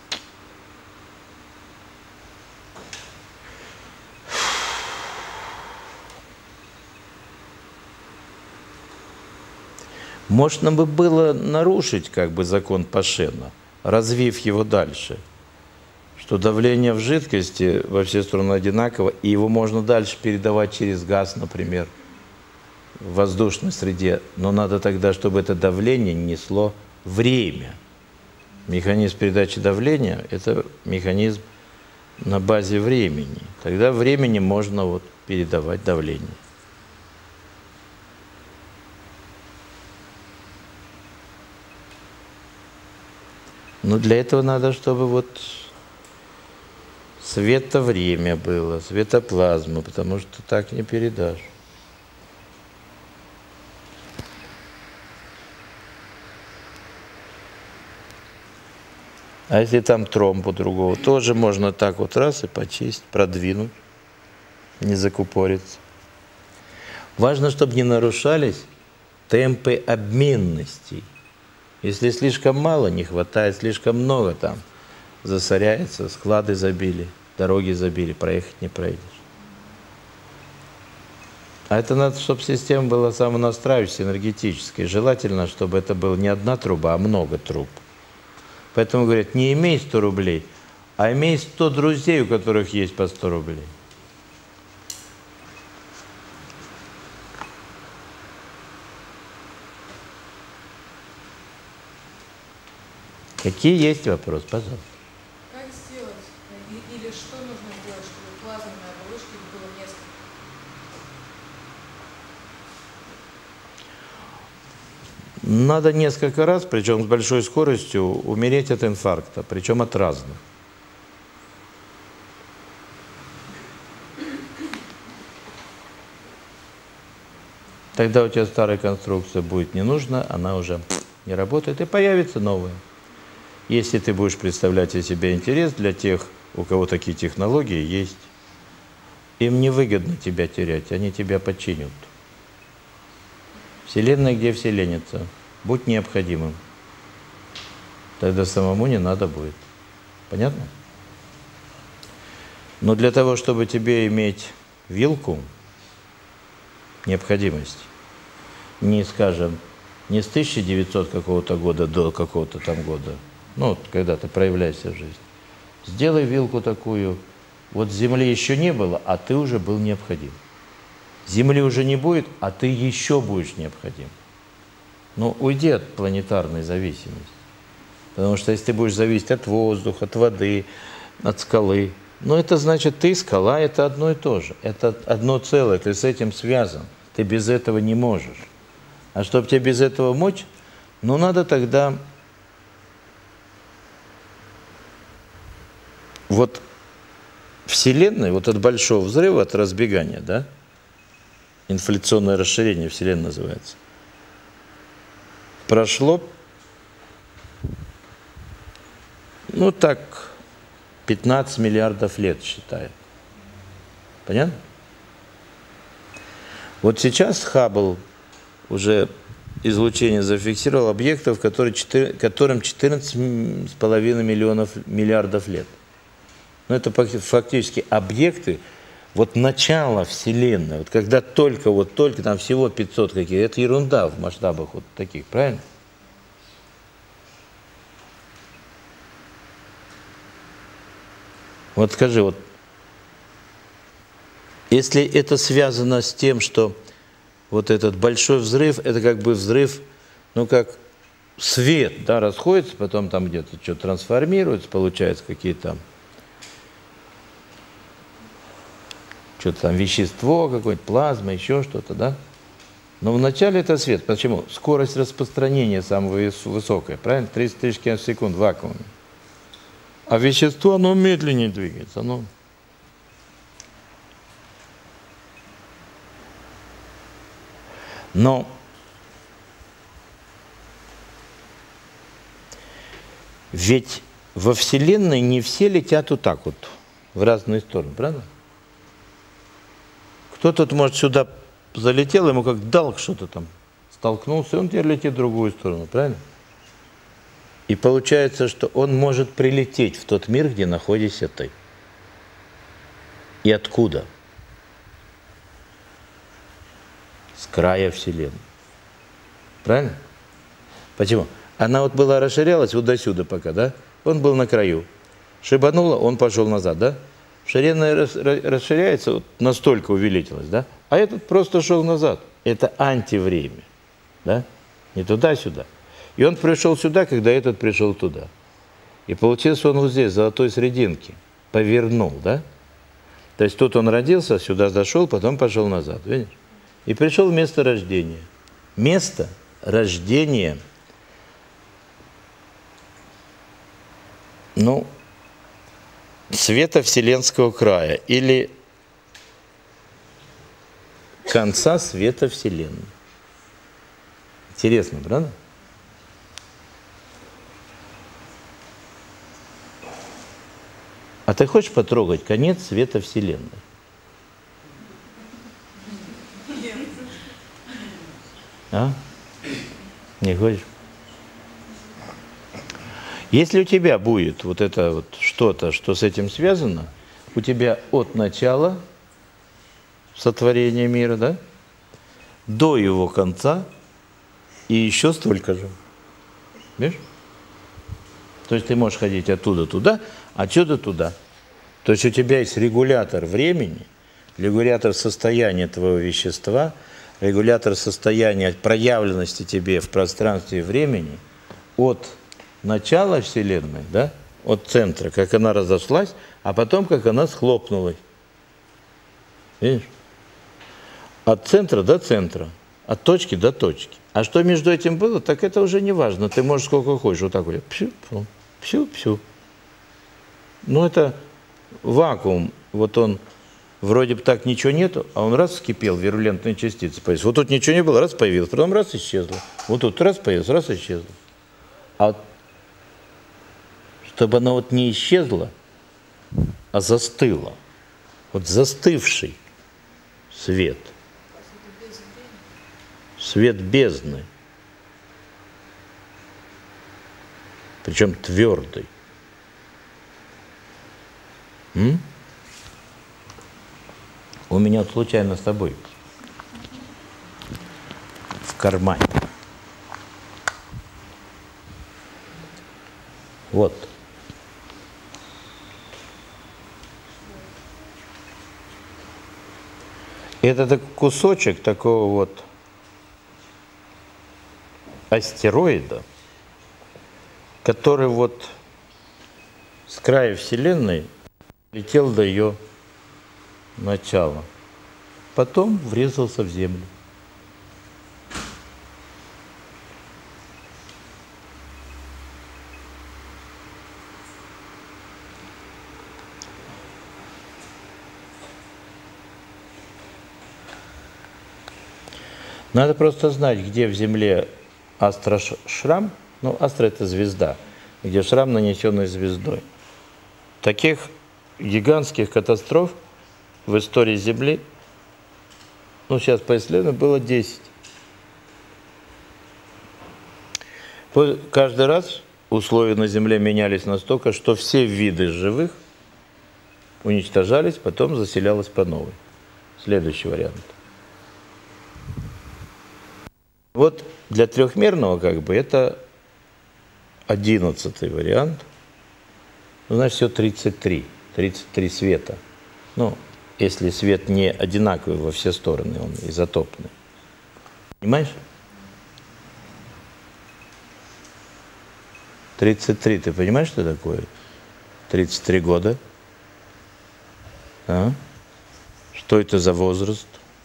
S1: Можно бы было нарушить как бы закон Пашена, развив его дальше, что давление в жидкости во все стороны одинаково, и его можно дальше передавать через газ, например, в воздушной среде, но надо тогда, чтобы это давление несло время. Механизм передачи давления – это механизм на базе времени. Тогда времени можно вот передавать давление. Но для этого надо, чтобы вот световремя было, светоплазма, потому что так не передашь. А если там тромб у другого, тоже можно так вот раз и почистить, продвинуть, не закупориться. Важно, чтобы не нарушались темпы обменностей. Если слишком мало, не хватает, слишком много, там засоряется, склады забили, дороги забили, проехать не проедешь. А это надо, чтобы система была самонастраивающейся, энергетической. Желательно, чтобы это была не одна труба, а много труб. Поэтому говорят, не имей 100 рублей, а имей 100 друзей, у которых есть по 100 рублей. Какие есть вопросы? Пожалуйста.
S2: Как сделать, или что нужно сделать, чтобы плазменной оболочки было несколько?
S1: Надо несколько раз, причем с большой скоростью, умереть от инфаркта, причем от разных. Тогда у тебя старая конструкция будет не нужна, она уже не работает, и появится новая. Если ты будешь представлять о себе интерес для тех, у кого такие технологии есть, им невыгодно тебя терять, они тебя подчинят. Вселенная, где вселенница, будь необходимым. Тогда самому не надо будет. Понятно? Но для того, чтобы тебе иметь вилку необходимости, не, скажем, не с 1900 какого-то года до какого-то там года, ну, вот, когда ты проявляешься в жизни, сделай вилку такую, вот Земли еще не было, а ты уже был необходим. Земли уже не будет, а ты еще будешь необходим. Но уйди от планетарной зависимости. Потому что если ты будешь зависеть от воздуха, от воды, от скалы, ну это значит, ты, скала, это одно и то же. Это одно целое, ты с этим связан. Ты без этого не можешь. А чтобы тебе без этого мочь, ну надо тогда вот Вселенной, вот от большого взрыва, от разбегания, да, инфляционное расширение Вселенной называется, прошло, ну так, 15 миллиардов лет, считают. Понятно? Вот сейчас Хаббл уже излучение зафиксировал объектов, которым 14,5 миллиардов лет. Но это фактически объекты, вот начало Вселенной, вот когда только там всего 500 каких, это ерунда в масштабах вот таких, правильно? Вот скажи, вот если это связано с тем, что вот этот большой взрыв, это как бы взрыв, ну как свет, да, расходится, потом там где-то что-то трансформируется, получается какие-то там, что-то там вещество, какое-то плазма, еще что-то, да? Но вначале это свет. Почему? Скорость распространения самая высокая, правильно? 30 тысяч км в секунду в вакууме. А вещество, оно медленнее двигается, оно... Но ведь во Вселенной не все летят вот так вот, в разные стороны, правда? Кто-то, может, сюда залетел, ему как дал что-то там, столкнулся, и он теперь летит в другую сторону, правильно? И получается, что он может прилететь в тот мир, где находишься ты. И откуда? С края Вселенной. Правильно? Почему? Она вот была расширялась вот до сюда пока, да? Он был на краю. Шибануло, он пошел назад, да? Вселенная расширяется, вот настолько увеличилась, да? А этот просто шел назад. Это антивремя, да? Не туда-сюда. И он пришел сюда, когда этот пришел туда. И получился он вот здесь, в золотой срединке. Повернул, да? То есть тут он родился, сюда зашел, потом пошел назад, видишь? И пришел в место рождения. Место рождения, ну, света Вселенского края или конца света Вселенной. Интересно, правда? А ты хочешь потрогать конец света Вселенной? А? Не хочешь? Если у тебя будет вот это вот что-то, что с этим связано, у тебя от начала сотворения мира, да, до его конца и еще столько же. Видишь? То есть ты можешь ходить оттуда туда, отсюда туда. То есть у тебя есть регулятор времени, регулятор состояния твоего вещества, регулятор состояния проявленности тебе в пространстве и времени от начала Вселенной, да, от центра, как она разошлась, а потом, как она схлопнулась. Видишь? От центра до центра, от точки до точки. А что между этим было, так это уже не важно. Ты можешь сколько хочешь, вот так вот, пшу-пшу, пшу-пшу. Ну, это вакуум, вот он, вроде бы так ничего нету, а он раз вскипел, вирулентные частицы появились. Вот тут ничего не было, раз появилось, потом раз исчезло. Вот тут раз появилось, раз исчезло. А вот, чтобы оно вот не исчезло, а застыло. Вот застывший свет. Свет бездны. Причем твердый. Он У меня вот случайно с тобой в кармане. Вот. Это такой кусочек такого вот астероида, который вот с края Вселенной летел до ее начала. Потом врезался в Землю. Надо просто знать, где в Земле астрошрам. Ну, астра – это звезда, где шрам, нанесенный звездой. Таких гигантских катастроф в истории Земли, ну, сейчас по исследованию, было 10. Каждый раз условия на Земле менялись настолько, что все виды живых уничтожались, потом заселялось по новой. Следующий вариант. Вот для трехмерного как бы это 11-й вариант. Ну, значит, все 33. 33 света. Ну, если свет не одинаковый во все стороны, он изотопный. Понимаешь? 33. Ты понимаешь, что такое? 33 года. А? Что это за возраст?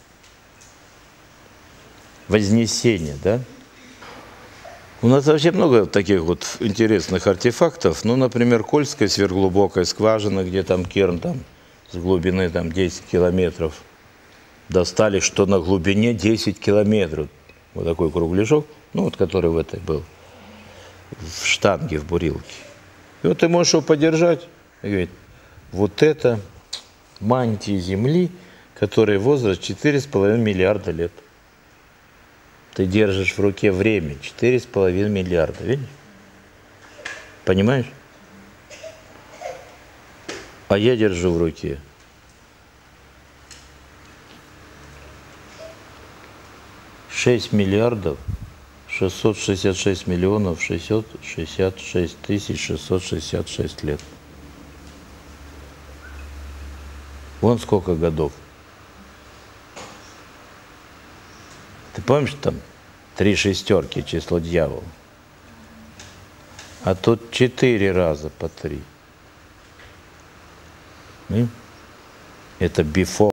S1: Вознесение, да? У нас вообще много таких вот интересных артефактов. Ну, например, Кольская сверхглубокая скважина, где там керн там, с глубины там, 10 километров достали, что на глубине 10 километров. Вот такой кругляшок, ну вот который в этой был, в штанге, в бурилке. И вот ты можешь его подержать и говорить, вот это мантии Земли, которой возраст 4,5 миллиарда лет. Ты держишь в руке время 4,5 миллиарда, видишь? Понимаешь? А я держу в руке 6 миллиардов 666 миллионов 666 тысяч 666 лет. Вон сколько годов. Ты помнишь, там 3 шестерки, число дьявола? А тут 4 раза по 3. Это before.